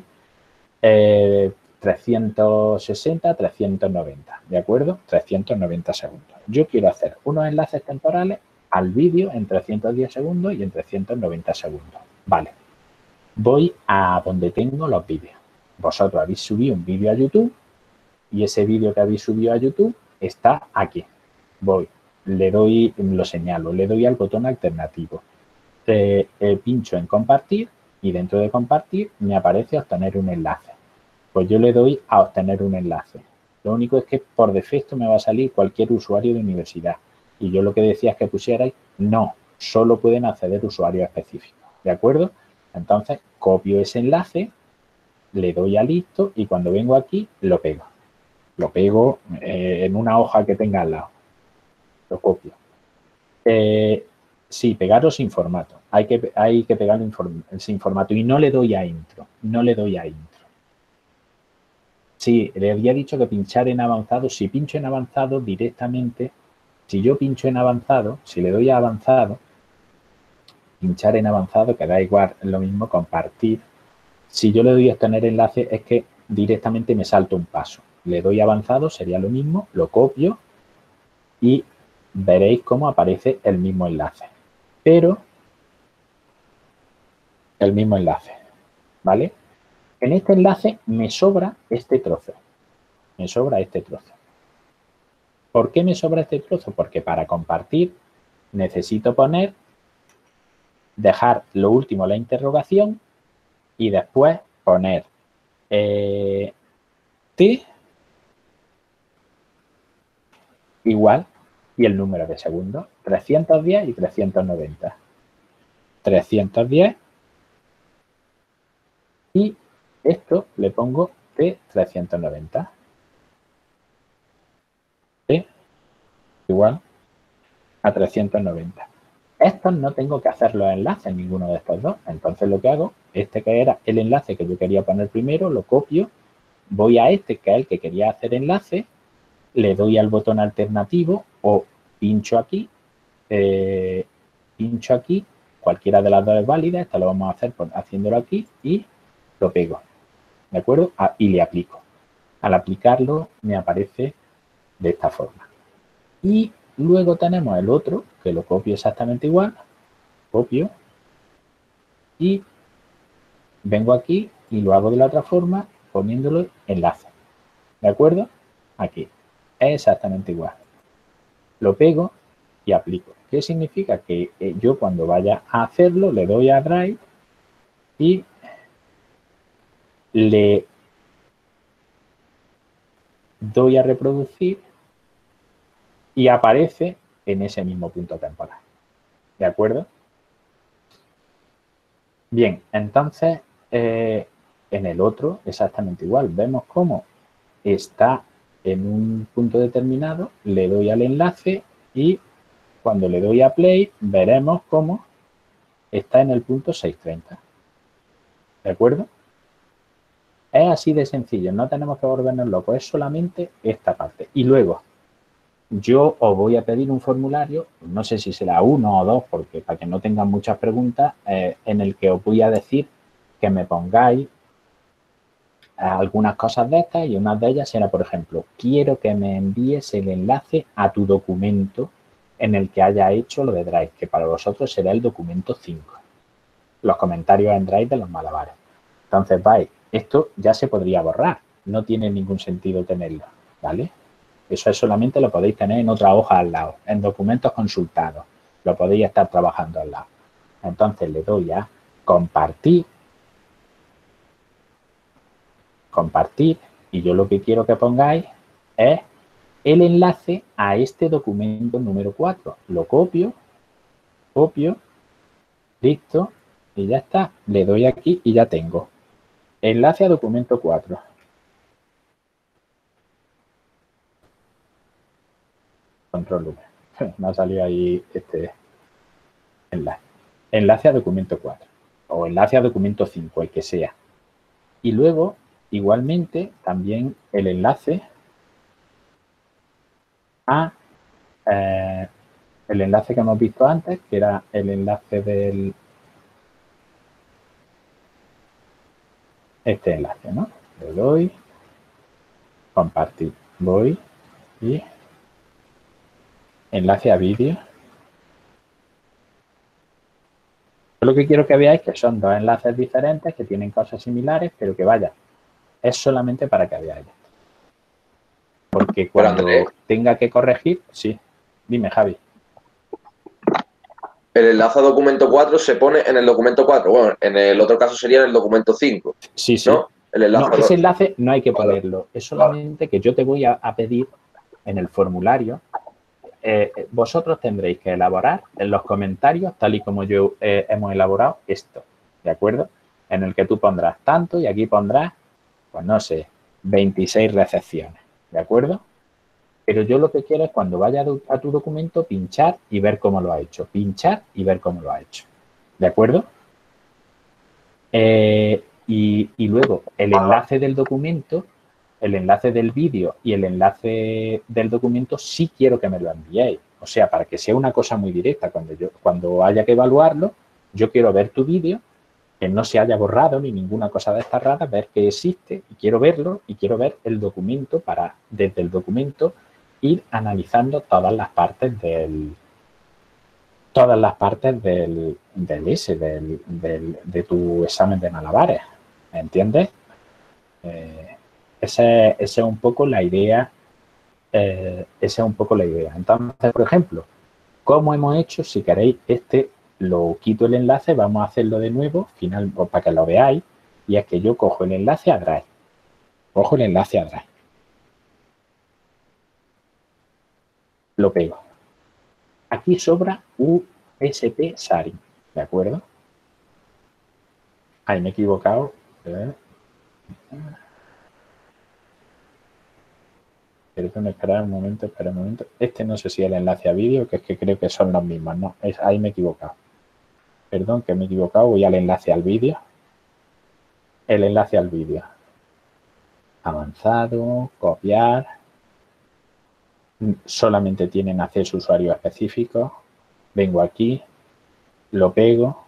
360, 390, ¿de acuerdo? 390 segundos. Yo quiero hacer unos enlaces temporales al vídeo en 310 segundos y en 390 segundos. Vale. Voy a donde tengo los vídeos. Vosotros habéis subido un vídeo a YouTube y ese vídeo que habéis subido a YouTube está aquí. Voy, le doy, lo señalo, le doy al botón alternativo. Pincho en compartir y dentro de compartir me aparece obtener un enlace. Pues yo le doy a obtener un enlace. Lo único es que por defecto me va a salir cualquier usuario de universidad. Y yo lo que decía es que pusierais, no, solo pueden acceder usuarios específicos. ¿De acuerdo? Entonces, copio ese enlace, le doy a listo y cuando vengo aquí, lo pego. Lo pego en una hoja que tenga al lado. Lo copio. Sí, pegarlo sin formato. Hay que pegarlo sin formato y no le doy a intro. No le doy a intro. Sí, le había dicho que pinchar en avanzado. Si pincho en avanzado directamente, si yo pincho en avanzado, si le doy a avanzado, pinchar en avanzado, que da igual, lo mismo, compartir. Si yo le doy a obtener enlace, es que directamente me salto un paso. Le doy a avanzado, sería lo mismo, lo copio y veréis cómo aparece el mismo enlace. Pero el mismo enlace, ¿vale? En este enlace me sobra este trozo. Me sobra este trozo. ¿Por qué me sobra este trozo? Porque para compartir necesito poner, dejar lo último la interrogación y después poner t igual y el número de segundos. 310 y 390. 310 y esto le pongo T390. T igual a 390. Estos no tengo que hacer los enlaces en ninguno de estos dos. Entonces lo que hago, este que era el enlace que yo quería poner primero, lo copio, voy a este que es el que quería hacer enlace, le doy al botón alternativo o pincho aquí, cualquiera de las dos es válida, esta lo vamos a hacer haciéndolo aquí y lo pego. ¿De acuerdo? Y le aplico. Al aplicarlo me aparece de esta forma. Y luego tenemos el otro, que lo copio exactamente igual. Copio. Y vengo aquí y lo hago de la otra forma poniéndolo enlace. ¿De acuerdo? Aquí. Es exactamente igual. Lo pego y aplico. ¿Qué significa? Que yo cuando vaya a hacerlo le doy a Drive y le doy a reproducir y aparece en ese mismo punto temporal. ¿De acuerdo? Bien, entonces en el otro exactamente igual. Vemos cómo está en un punto determinado, le doy al enlace y cuando le doy a play veremos cómo está en el punto 630. ¿De acuerdo? Es así de sencillo, no tenemos que volvernos locos, es solamente esta parte. Y luego, yo os voy a pedir un formulario, no sé si será 1 o 2, porque para que no tengan muchas preguntas, en el que os voy a decir que me pongáis algunas cosas de estas y una de ellas era, por ejemplo, quiero que me envíes el enlace a tu documento en el que haya hecho lo de Drive, que para vosotros será el documento 5. Los comentarios en Drive de los malabares. Entonces, vais, esto ya se podría borrar. No tiene ningún sentido tenerlo, ¿vale? Eso es solamente lo podéis tener en otra hoja al lado, en documentos consultados. Lo podéis estar trabajando al lado. Entonces, le doy a compartir. Compartir. Y yo lo que quiero que pongáis es el enlace a este documento número 4. Lo copio, listo, y ya está. Le doy aquí y ya tengo. Enlace a documento 4. Control V. Me ha salido ahí este enlace. Enlace a documento 4. O enlace a documento 5, el que sea. Y luego, igualmente, también el enlace a el enlace que hemos visto antes, que era el enlace del este enlace, ¿no? Le doy, compartir, voy y enlace a vídeo. Yo lo que quiero que veáis que son dos enlaces diferentes que tienen cosas similares, pero que vaya, es solamente para que veáis. Porque cuando tenga que corregir, sí. Dime, Javi. El enlace a documento 4 se pone en el documento 4. Bueno, en el otro caso sería en el documento 5. Sí, sí. ¿No? El enlace no, ese enlace no hay que ponerlo. Es solamente que yo te voy a pedir en el formulario. Vosotros tendréis que elaborar en los comentarios, tal y como yo hemos elaborado esto, ¿de acuerdo? En el que tú pondrás tanto y aquí pondrás, pues no sé, 26 recepciones, ¿de acuerdo? Pero yo lo que quiero es cuando vaya a tu documento pinchar y ver cómo lo ha hecho. Pinchar y ver cómo lo ha hecho. ¿De acuerdo? Y luego el enlace del documento, el enlace del vídeo y el enlace del documento sí quiero que me lo enviéis. O sea, para que sea una cosa muy directa. Cuando haya que evaluarlo, yo quiero ver tu vídeo, que no se haya borrado ni ninguna cosa de estas raras, ver que existe y quiero verlo y quiero ver el documento para, desde el documento, ir analizando todas las partes del de tu examen de malabares. ¿Me entiendes? Esa es un poco la idea. Esa es un poco la idea. Entonces, por ejemplo, ¿cómo hemos hecho? Si queréis, lo quito el enlace, vamos a hacerlo de nuevo, para que lo veáis. Y es que yo cojo el enlace a Drive. Cojo el enlace a Drive. Lo pego. Aquí sobra USP Sharing, ¿de acuerdo? Ahí me he equivocado. Espera un momento. Este no sé si es el enlace a vídeo, que es que creo que son los mismos, ¿no? Ahí me he equivocado. Perdón, que me he equivocado. Voy al enlace al vídeo. El enlace al vídeo. Avanzado, copiar. Solamente tienen acceso usuario específico. Vengo aquí, lo pego.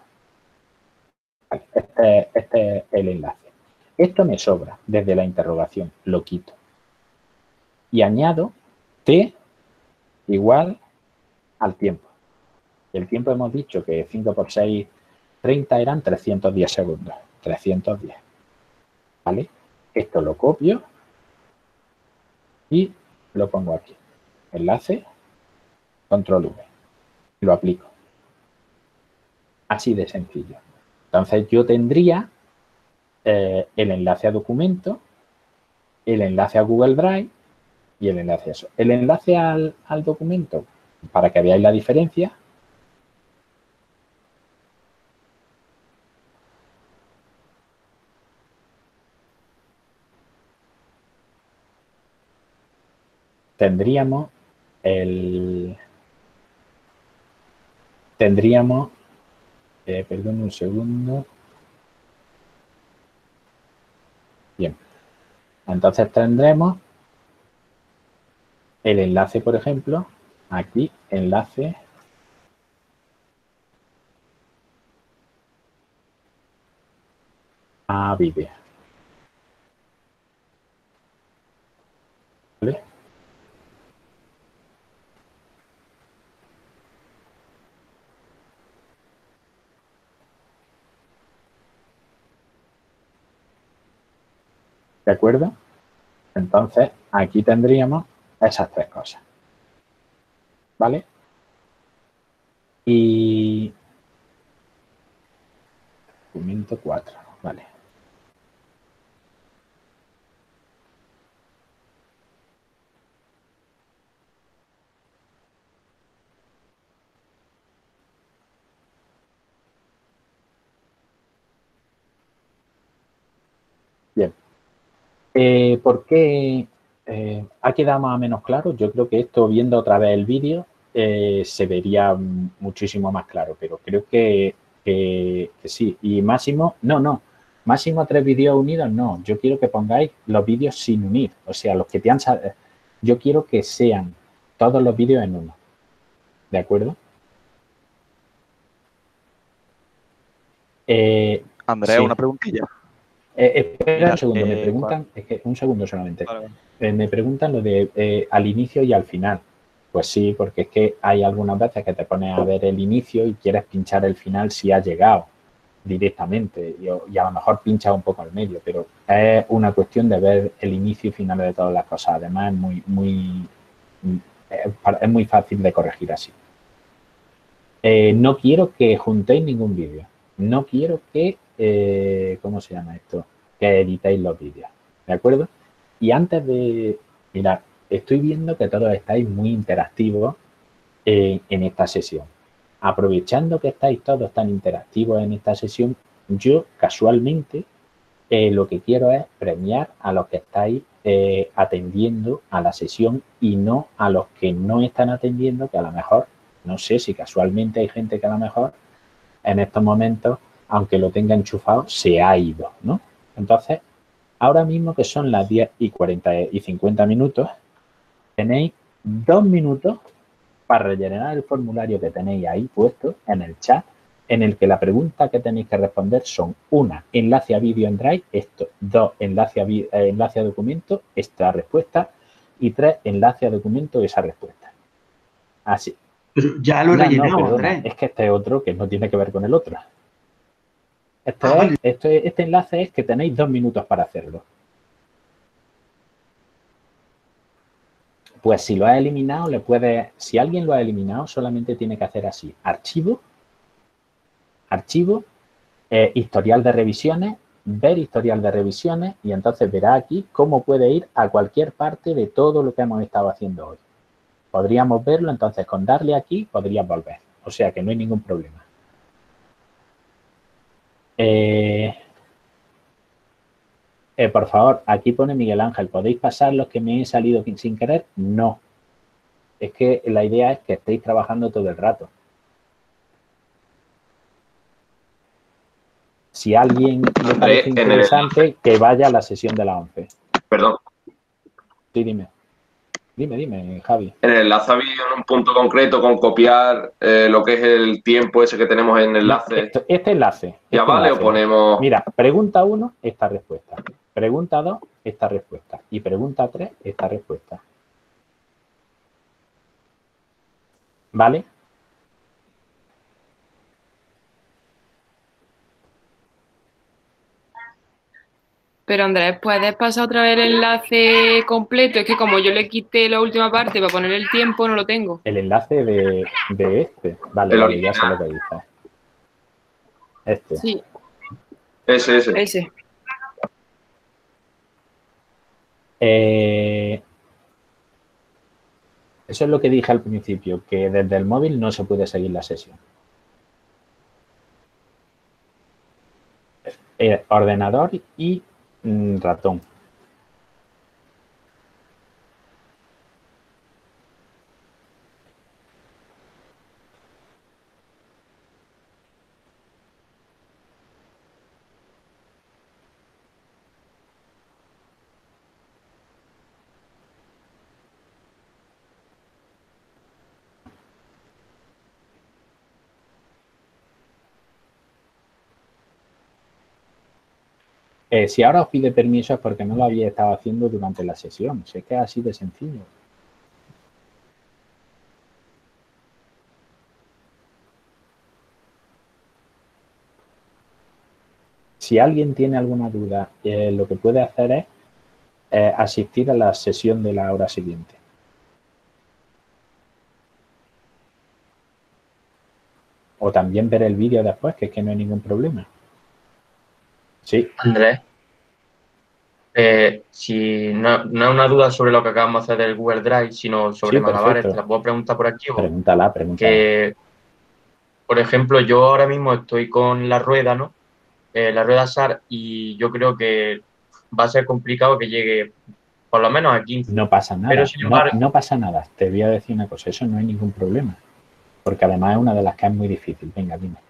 Este es el enlace. Esto me sobra desde la interrogación, lo quito. Y añado t igual al tiempo. El tiempo hemos dicho que 5 por 6, 30 eran 310 segundos. 310. ¿Vale? Esto lo copio y lo pongo aquí. Enlace, control V. Lo aplico. Así de sencillo. Entonces yo tendría el enlace a documento, el enlace a Google Drive y el enlace a eso. El enlace al documento, para que veáis la diferencia, tendríamos perdón un segundo. Bien. Entonces tendremos el enlace, por ejemplo, aquí, enlace a vídeo. ¿De acuerdo? Entonces, aquí tendríamos esas tres cosas. ¿Vale? Y documento 4, vale. Bien. ¿Por qué ha quedado más o menos claro? Yo creo que esto, viendo otra vez el vídeo, se vería muchísimo más claro, pero creo que sí. Y máximo, no. Máximo 3 vídeos unidos, no. Yo quiero que pongáis los vídeos sin unir. O sea, los que te han... Yo quiero que sean todos los vídeos en uno. ¿De acuerdo? Andrea, sí. una preguntilla. Espera Mira, un segundo, me preguntan, es que un segundo solamente. Me preguntan lo de al inicio y al final. Pues sí, porque es que hay algunas veces que te pones a ver el inicio y quieres pinchar el final si ha llegado directamente y a lo mejor pinchas un poco al medio, pero es una cuestión de ver el inicio y final de todas las cosas. Además es muy fácil de corregir así. No quiero que juntéis ningún vídeo. No quiero que, ¿cómo se llama esto? Que editéis los vídeos, ¿de acuerdo? Y antes de, mirad, estoy viendo que todos estáis muy interactivos en esta sesión. Aprovechando que estáis todos tan interactivos en esta sesión, yo casualmente lo que quiero es premiar a los que estáis atendiendo a la sesión y no a los que no están atendiendo, que a lo mejor, no sé si casualmente hay gente que a lo mejor en estos momentos, aunque lo tenga enchufado, se ha ido, ¿no? Entonces, ahora mismo que son las 10 y 40 y 50 minutos, tenéis 2 minutos para rellenar el formulario que tenéis ahí puesto en el chat, en el que la pregunta que tenéis que responder son: 1, enlace a vídeo en Drive, esto; 2, enlace a documento, esta respuesta; y 3, enlace a documento, esa respuesta. Así. Pero ya lo he rellenado, Andrés. Es que este es otro que no tiene que ver con el otro. Vale. Este enlace es que tenéis 2 minutos para hacerlo. Pues si lo has eliminado, si alguien lo ha eliminado, solamente tiene que hacer así: archivo, historial de revisiones, ver historial de revisiones, y entonces verá aquí cómo puede ir a cualquier parte de todo lo que hemos estado haciendo hoy. Podríamos verlo, entonces con darle aquí podrías volver. O sea que no hay ningún problema. Por favor, aquí pone Miguel Ángel: ¿podéis pasar los que me he salido sin querer? No. Es que la idea es que estéis trabajando todo el rato. Si a alguien le parece interesante, que vaya a la sesión de la 11. Perdón. Sí, dime. Dime, Javi. En el enlace había un punto concreto con copiar lo que es el tiempo ese que tenemos en el enlace. No, este enlace. ¿Ya vale o ponemos...? Mira, pregunta 1, esta respuesta. Pregunta 2, esta respuesta. Y pregunta 3, esta respuesta. ¿Vale? Pero Andrés, ¿puedes pasar otra vez el enlace completo? Es que como yo le quité la última parte para poner el tiempo, no lo tengo. El enlace de este. Vale, ya sé lo que dices. Este. Sí. Ese. Eso es lo que dije al principio, que desde el móvil no se puede seguir la sesión. Ordenador y ratón. Si ahora os pide permiso es porque no lo había estado haciendo durante la sesión. Sé que es así de sencillo. Si alguien tiene alguna duda, lo que puede hacer es asistir a la sesión de la hora siguiente. O también ver el vídeo después, que es que no hay ningún problema. Sí. Andrés, si no es una duda sobre lo que acabamos de hacer del Google Drive, sino sobre Sí, malabares, perfecto. ¿te la puedo preguntar por aquí? Pregúntala. Que, por ejemplo, yo ahora mismo estoy con la rueda, ¿no? La rueda SAR, y yo creo que va a ser complicado que llegue por lo menos a 15. No pasa nada. Pero sin embargo, no pasa nada. Te voy a decir una cosa. Eso no hay ningún problema. Porque además es una de las que es muy difícil. Venga, dime.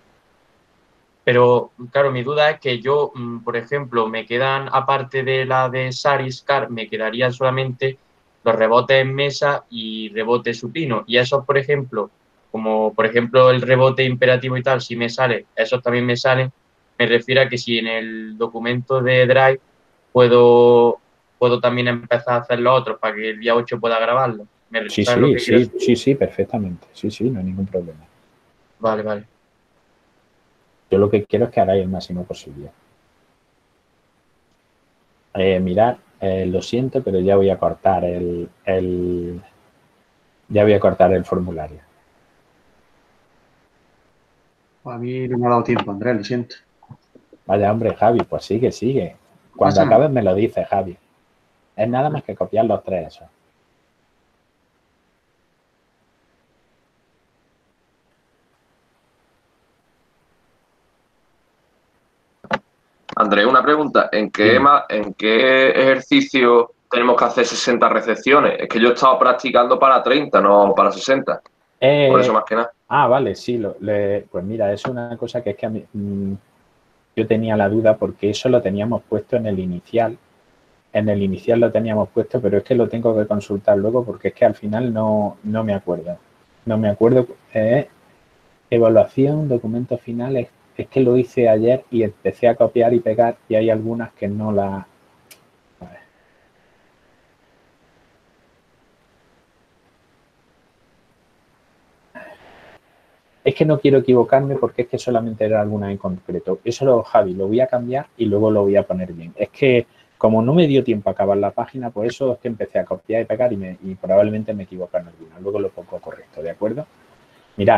Pero, claro, mi duda es que yo, por ejemplo, me quedan, aparte de la de SAR y SCAR, me quedarían solamente los rebotes en mesa y rebote supino. Y esos, por ejemplo, como por ejemplo el rebote imperativo y tal, si me sale, esos también me salen. Me refiero a que si en el documento de Drive puedo también empezar a hacer los otros para que el día 8 pueda grabarlo. Sí, perfectamente. Sí, no hay ningún problema. Vale. Yo lo que quiero es que hagáis el máximo posible. Mirad, lo siento, pero ya voy a cortar el formulario. A mí no me ha dado tiempo, Andrés, lo siento. Vaya, hombre, Javi, pues sigue. Cuando acabes me lo dices, Javi. Es nada más que copiar los 3 esos. Andrés, una pregunta. ¿En qué ejercicio tenemos que hacer 60 recepciones? Es que yo he estado practicando para 30, no para 60. Por eso más que nada. Vale, sí. Pues mira, es una cosa que es que a mí, yo tenía la duda porque eso lo teníamos puesto en el inicial. En el inicial lo teníamos puesto, pero es que lo tengo que consultar luego porque es que al final no me acuerdo. No me acuerdo. Evaluación, documento final, es que lo hice ayer y empecé a copiar y pegar y hay algunas que no la... A ver. Es que no quiero equivocarme porque es que solamente era alguna en concreto. Eso, Javi, lo voy a cambiar y luego lo voy a poner bien. Es que como no me dio tiempo a acabar la página, por eso es que empecé a copiar y pegar y probablemente me equivoco en alguna. Luego lo pongo correcto, ¿de acuerdo? Mirad,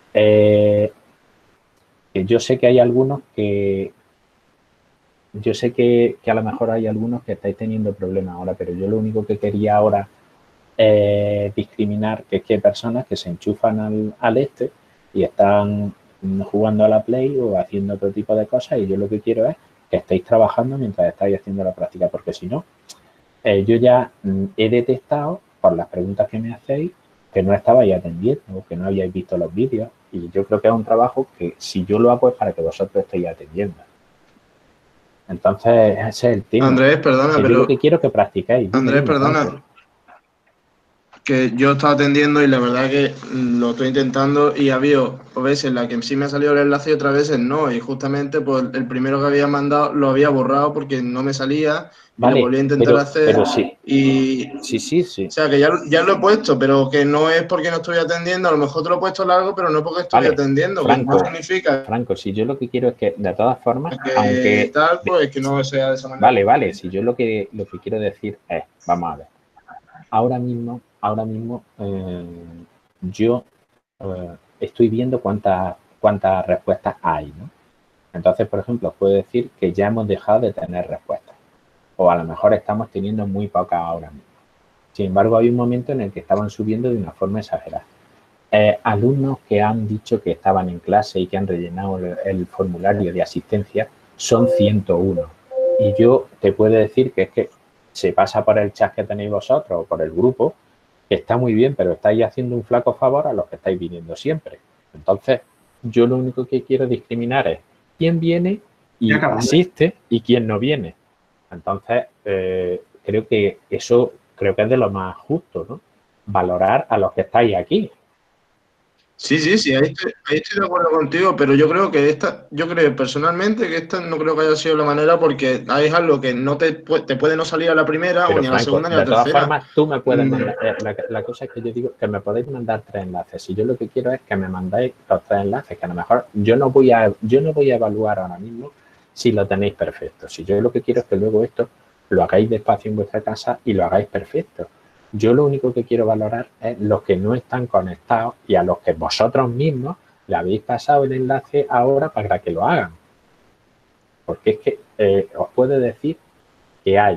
yo sé que hay algunos que... Yo sé que a lo mejor hay algunos que estáis teniendo problemas ahora, pero yo lo único que quería ahora discriminar que es que hay personas que se enchufan al y están jugando a la Play o haciendo otro tipo de cosas y yo lo que quiero es que estéis trabajando mientras estáis haciendo la práctica, porque si no, yo ya he detectado por las preguntas que me hacéis que no estabais atendiendo o que no habíais visto los vídeos y yo creo que es un trabajo que si yo lo hago es para que vosotros estéis atendiendo. Entonces, ese es el tema. Andrés, perdona, yo pero... lo que quiero es que practiquéis. Andrés, perdona. Que yo estaba atendiendo y la verdad que lo estoy intentando y ha habido veces en la que sí me ha salido el enlace y otras veces no. Y justamente pues el primero que había mandado lo había borrado porque no me salía. Vale, lo volví a intentar hacer. Pero sí. Y sí. O sea, que ya lo he puesto, pero que no es porque no estoy atendiendo. A lo mejor te lo he puesto largo, pero no porque estoy atendiendo. Franco, que no significa... Franco, si yo lo que quiero es que, de todas formas, aunque tal, pues que no sea de esa manera. Vale. Si yo lo que quiero decir es, vamos a ver. Ahora mismo yo estoy viendo cuántas respuestas hay, ¿no? Entonces, por ejemplo, os puedo decir que ya hemos dejado de tener respuestas. O a lo mejor estamos teniendo muy pocas ahora mismo. Sin embargo, hay un momento en el que estaban subiendo de una forma exagerada. Alumnos que han dicho que estaban en clase y que han rellenado el formulario de asistencia son 101. Y yo te puedo decir que es que se pasa por el chat que tenéis vosotros o por el grupo, que está muy bien, pero estáis haciendo un flaco favor a los que estáis viniendo siempre. Entonces, yo lo único que quiero discriminar es quién viene y asiste y quién no viene. Entonces, creo que eso es de lo más justo, ¿no? Valorar a los que estáis aquí. Sí, ahí estoy de acuerdo contigo, pero yo creo personalmente que esta no creo que haya sido la manera porque es algo que no te puede no salir a la primera pero o ni a la segunda ni a la tercera. De todas formas, tú me puedes mandar, la cosa es que yo digo que me podéis mandar 3 enlaces. Y yo lo que quiero es que me mandáis los 3 enlaces, que a lo mejor yo no voy a evaluar ahora mismo si lo tenéis perfecto. Si yo lo que quiero es que luego esto lo hagáis despacio en vuestra casa y lo hagáis perfecto. Yo lo único que quiero valorar es los que no están conectados y a los que vosotros mismos le habéis pasado el enlace ahora para que lo hagan. Porque es que os puedo decir que hay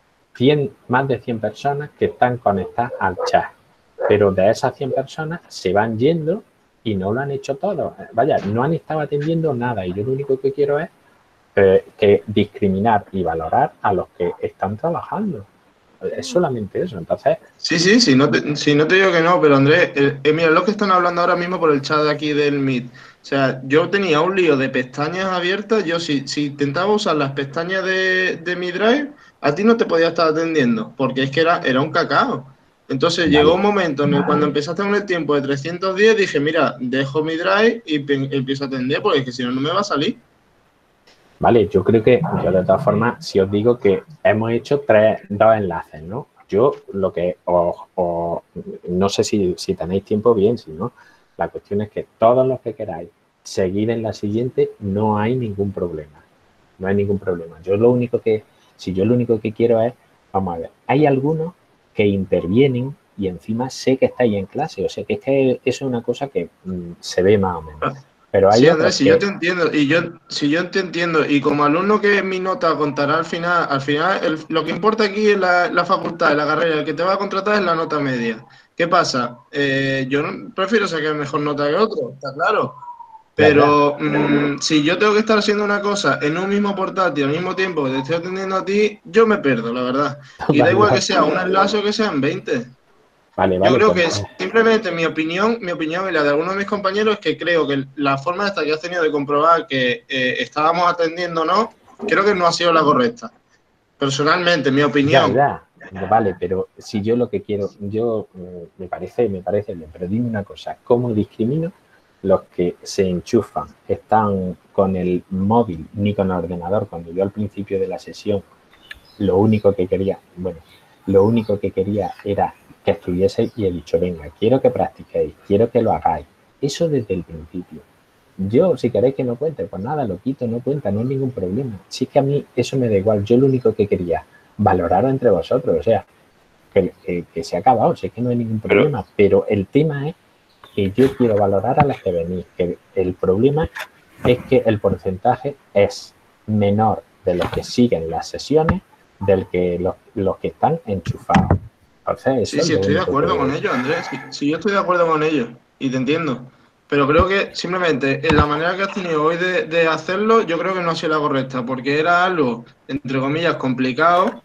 más de 100 personas que están conectadas al chat, pero de esas 100 personas se van yendo y no lo han hecho todo. Vaya, no han estado atendiendo nada y yo lo único que quiero es que discriminar y valorar a los que están trabajando. Es solamente eso. Entonces... Sí, no te digo que no, pero Andrés, mira, lo que están hablando ahora mismo por el chat de aquí del Meet. O sea, yo tenía un lío de pestañas abiertas. Yo si intentaba usar las pestañas de mi Drive, a ti no te podía estar atendiendo, porque es que era un cacao. Entonces llegó un momento en el cuando empezaste con el tiempo de 310, dije, mira, dejo mi Drive y empiezo a atender, porque es que si no, no me va a salir. Vale, yo creo que, yo de todas formas, si os digo que hemos hecho dos enlaces, ¿no? Yo lo que no sé si tenéis tiempo bien, si no, la cuestión es que todos los que queráis seguir en la siguiente, no hay ningún problema. No hay ningún problema. Yo lo único que quiero es, vamos a ver, hay algunos que intervienen y encima sé que estáis en clase, o sea que es que eso es una cosa que se ve más o menos. Pero hay sí, Andrés, si yo te entiendo, si yo te entiendo, y como alumno que mi nota contará al final lo que importa aquí es la facultad, la carrera, el que te va a contratar es la nota media. ¿Qué pasa? Yo prefiero sacar mejor nota que otro, está claro. Pero si yo tengo que estar haciendo una cosa en un mismo portátil al mismo tiempo que te estoy atendiendo a ti, yo me pierdo, la verdad. Y da igual que sea un enlace o que sean 20. Yo creo que simplemente mi opinión y la de algunos de mis compañeros es que creo que la forma esta que has tenido de comprobar que estábamos atendiendo o no, creo que no ha sido la correcta. Personalmente, mi opinión. Ya. Vale, pero si yo lo que quiero, me parece bien, pero dime una cosa, ¿cómo discrimino los que se enchufan, están con el móvil ni con el ordenador? Cuando yo al principio de la sesión lo único que quería era que estuvieseis y he dicho, venga, quiero que practiquéis, quiero que lo hagáis. Eso desde el principio. Yo, si queréis que no cuente, pues nada, lo quito, no cuenta, no hay ningún problema. Si es que a mí eso me da igual, yo lo único que quería, valoraros entre vosotros, o sea, que se ha acabado, si es que no hay ningún problema, pero el tema es que yo quiero valorar a las que venís, que el problema es que el porcentaje es menor de los que siguen las sesiones del que los que están enchufados. Entonces, sí, estoy de acuerdo con ello, Andrés. Sí, yo estoy de acuerdo con ello y te entiendo. Pero creo que simplemente en la manera que has tenido hoy de hacerlo, yo creo que no ha sido la correcta, porque era algo, entre comillas, complicado.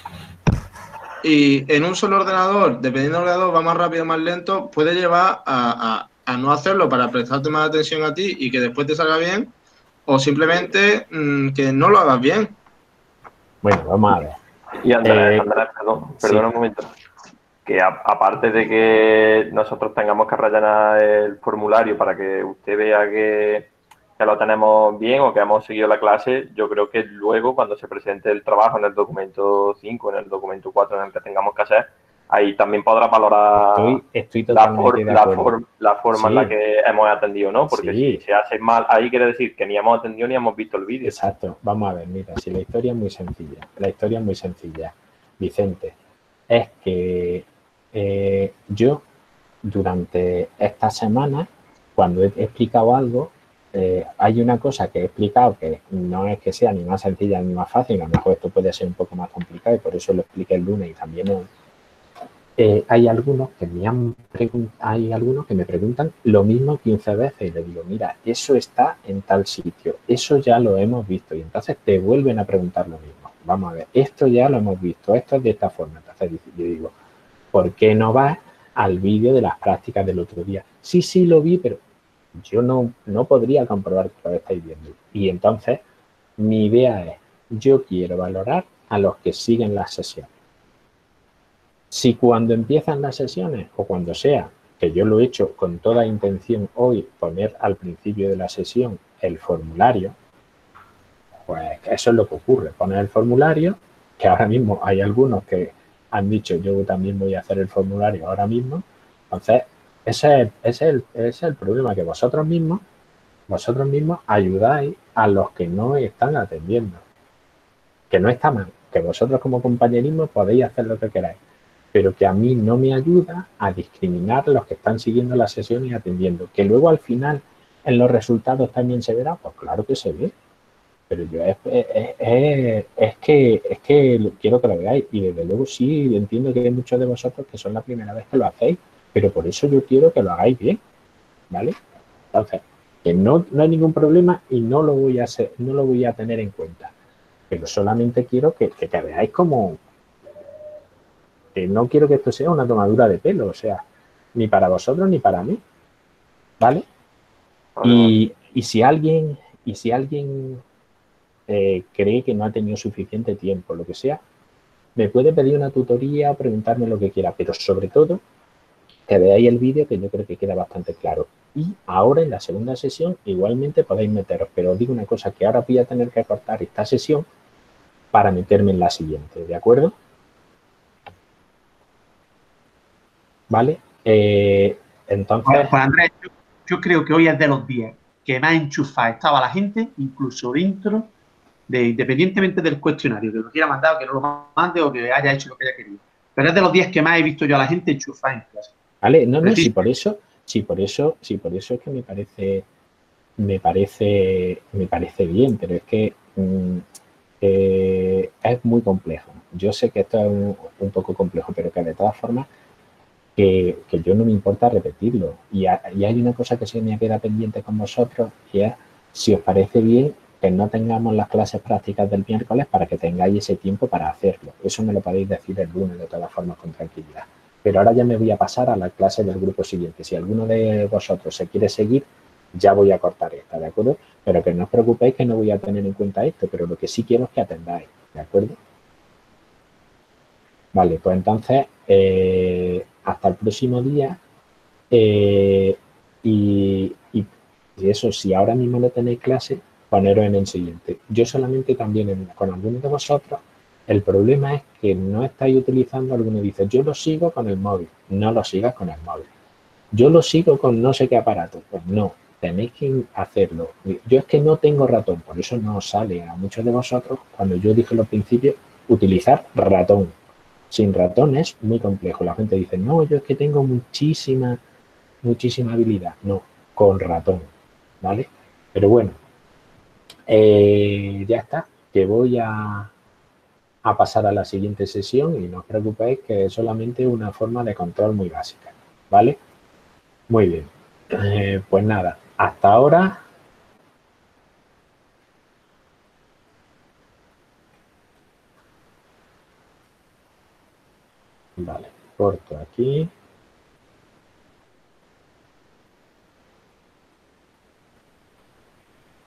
Y en un solo ordenador, dependiendo del ordenador, va más rápido o más lento, puede llevar a no hacerlo para prestarte más atención a ti y que después te salga bien, o simplemente que no lo hagas bien. Bueno, vamos a ver. Y Andrés, perdón un momento. Que aparte de que nosotros tengamos que rellenar el formulario para que usted vea que lo tenemos bien o que hemos seguido la clase, yo creo que luego cuando se presente el trabajo en el documento 5, en el documento 4 en el que tengamos que hacer, ahí también podrá valorar estoy totalmente la forma en la que hemos atendido, ¿no? Porque si se hace mal, ahí quiere decir que ni hemos atendido ni hemos visto el vídeo. Exacto. Vamos a ver, mira, si la historia es muy sencilla. Vicente, es que yo durante esta semana, cuando he explicado algo, hay una cosa que he explicado que no es que sea ni más sencilla ni más fácil, a lo mejor esto puede ser un poco más complicado y por eso lo expliqué el lunes y también hoy. Hay algunos que me preguntan lo mismo 15 veces y le digo, mira, eso está en tal sitio, eso ya lo hemos visto y entonces te vuelven a preguntar lo mismo. Vamos a ver, esto ya lo hemos visto, esto es de esta forma. Entonces yo digo, ¿por qué no vas al vídeo de las prácticas del otro día? Sí, lo vi, pero yo no podría comprobar que lo estáis viendo. Y entonces mi idea es, yo quiero valorar a los que siguen las sesiones. Si cuando empiezan las sesiones o cuando sea, que yo lo he hecho con toda intención hoy, poner al principio de la sesión el formulario, pues eso es lo que ocurre. Poner el formulario, que ahora mismo hay algunos que han dicho yo también voy a hacer el formulario ahora mismo. Entonces, ese es el problema, que vosotros mismos ayudáis a los que no están atendiendo. Que no está mal, que vosotros como compañerismo podéis hacer lo que queráis, pero que a mí no me ayuda a discriminar a los que están siguiendo la sesión y atendiendo. Que luego al final en los resultados también se verá, pues claro que se ve. Pero yo es que quiero que lo veáis. Y desde luego sí, entiendo que hay muchos de vosotros que son la primera vez que lo hacéis, pero por eso yo quiero que lo hagáis bien, ¿vale? Entonces, que no hay ningún problema y no lo voy a hacer, no lo voy a tener en cuenta. Pero solamente quiero que veáis como que no quiero que esto sea una tomadura de pelo, o sea, ni para vosotros ni para mí, ¿vale? Y si alguien cree que no ha tenido suficiente tiempo, lo que sea, me puede pedir una tutoría o preguntarme lo que quiera, pero sobre todo que veáis el vídeo, que yo creo que queda bastante claro. Y ahora en la segunda sesión igualmente podéis meteros, pero os digo una cosa, que ahora voy a tener que cortar esta sesión para meterme en la siguiente, ¿de acuerdo? ¿Vale? Entonces... Pues Andrés, yo creo que hoy es de los días que más enchufada estaba la gente, incluso dentro independientemente del cuestionario, que lo quiera mandar o que no lo mande o que haya hecho lo que haya querido. Pero es de los días que más he visto yo a la gente enchufada en clase. Vale, no, sí, por eso es que me parece bien, pero es que es muy complejo. Yo sé que esto es un poco complejo, pero que de todas formas que yo no me importa repetirlo. Y hay una cosa que sí me queda pendiente con vosotros, y es, si os parece bien, que no tengamos las clases prácticas del miércoles para que tengáis ese tiempo para hacerlo. Eso me lo podéis decir el lunes, de todas formas, con tranquilidad. Pero ahora ya me voy a pasar a la clase del grupo siguiente. Si alguno de vosotros se quiere seguir, ya voy a cortar esta, ¿de acuerdo? Pero que no os preocupéis, que no voy a tener en cuenta esto, pero lo que sí quiero es que atendáis, ¿de acuerdo? Vale, pues entonces, hasta el próximo día. Y eso, si ahora mismo no tenéis clase, poneros en el siguiente. Yo solamente también con algunos de vosotros, el problema es que no estáis utilizando, alguno dice, yo lo sigo con el móvil. No lo sigas con el móvil. Yo lo sigo con no sé qué aparato. Pues no, tenéis que hacerlo. Yo es que no tengo ratón, por eso no os sale a muchos de vosotros, cuando yo dije al principio, utilizar ratón. Sin ratón es muy complejo. La gente dice, no, yo es que tengo muchísima habilidad. No, con ratón, ¿vale? Pero bueno, ya está, que voy a pasar a la siguiente sesión y no os preocupéis que es solamente una forma de control muy básica, ¿vale? Muy bien, pues nada, hasta ahora... Vale, corto aquí.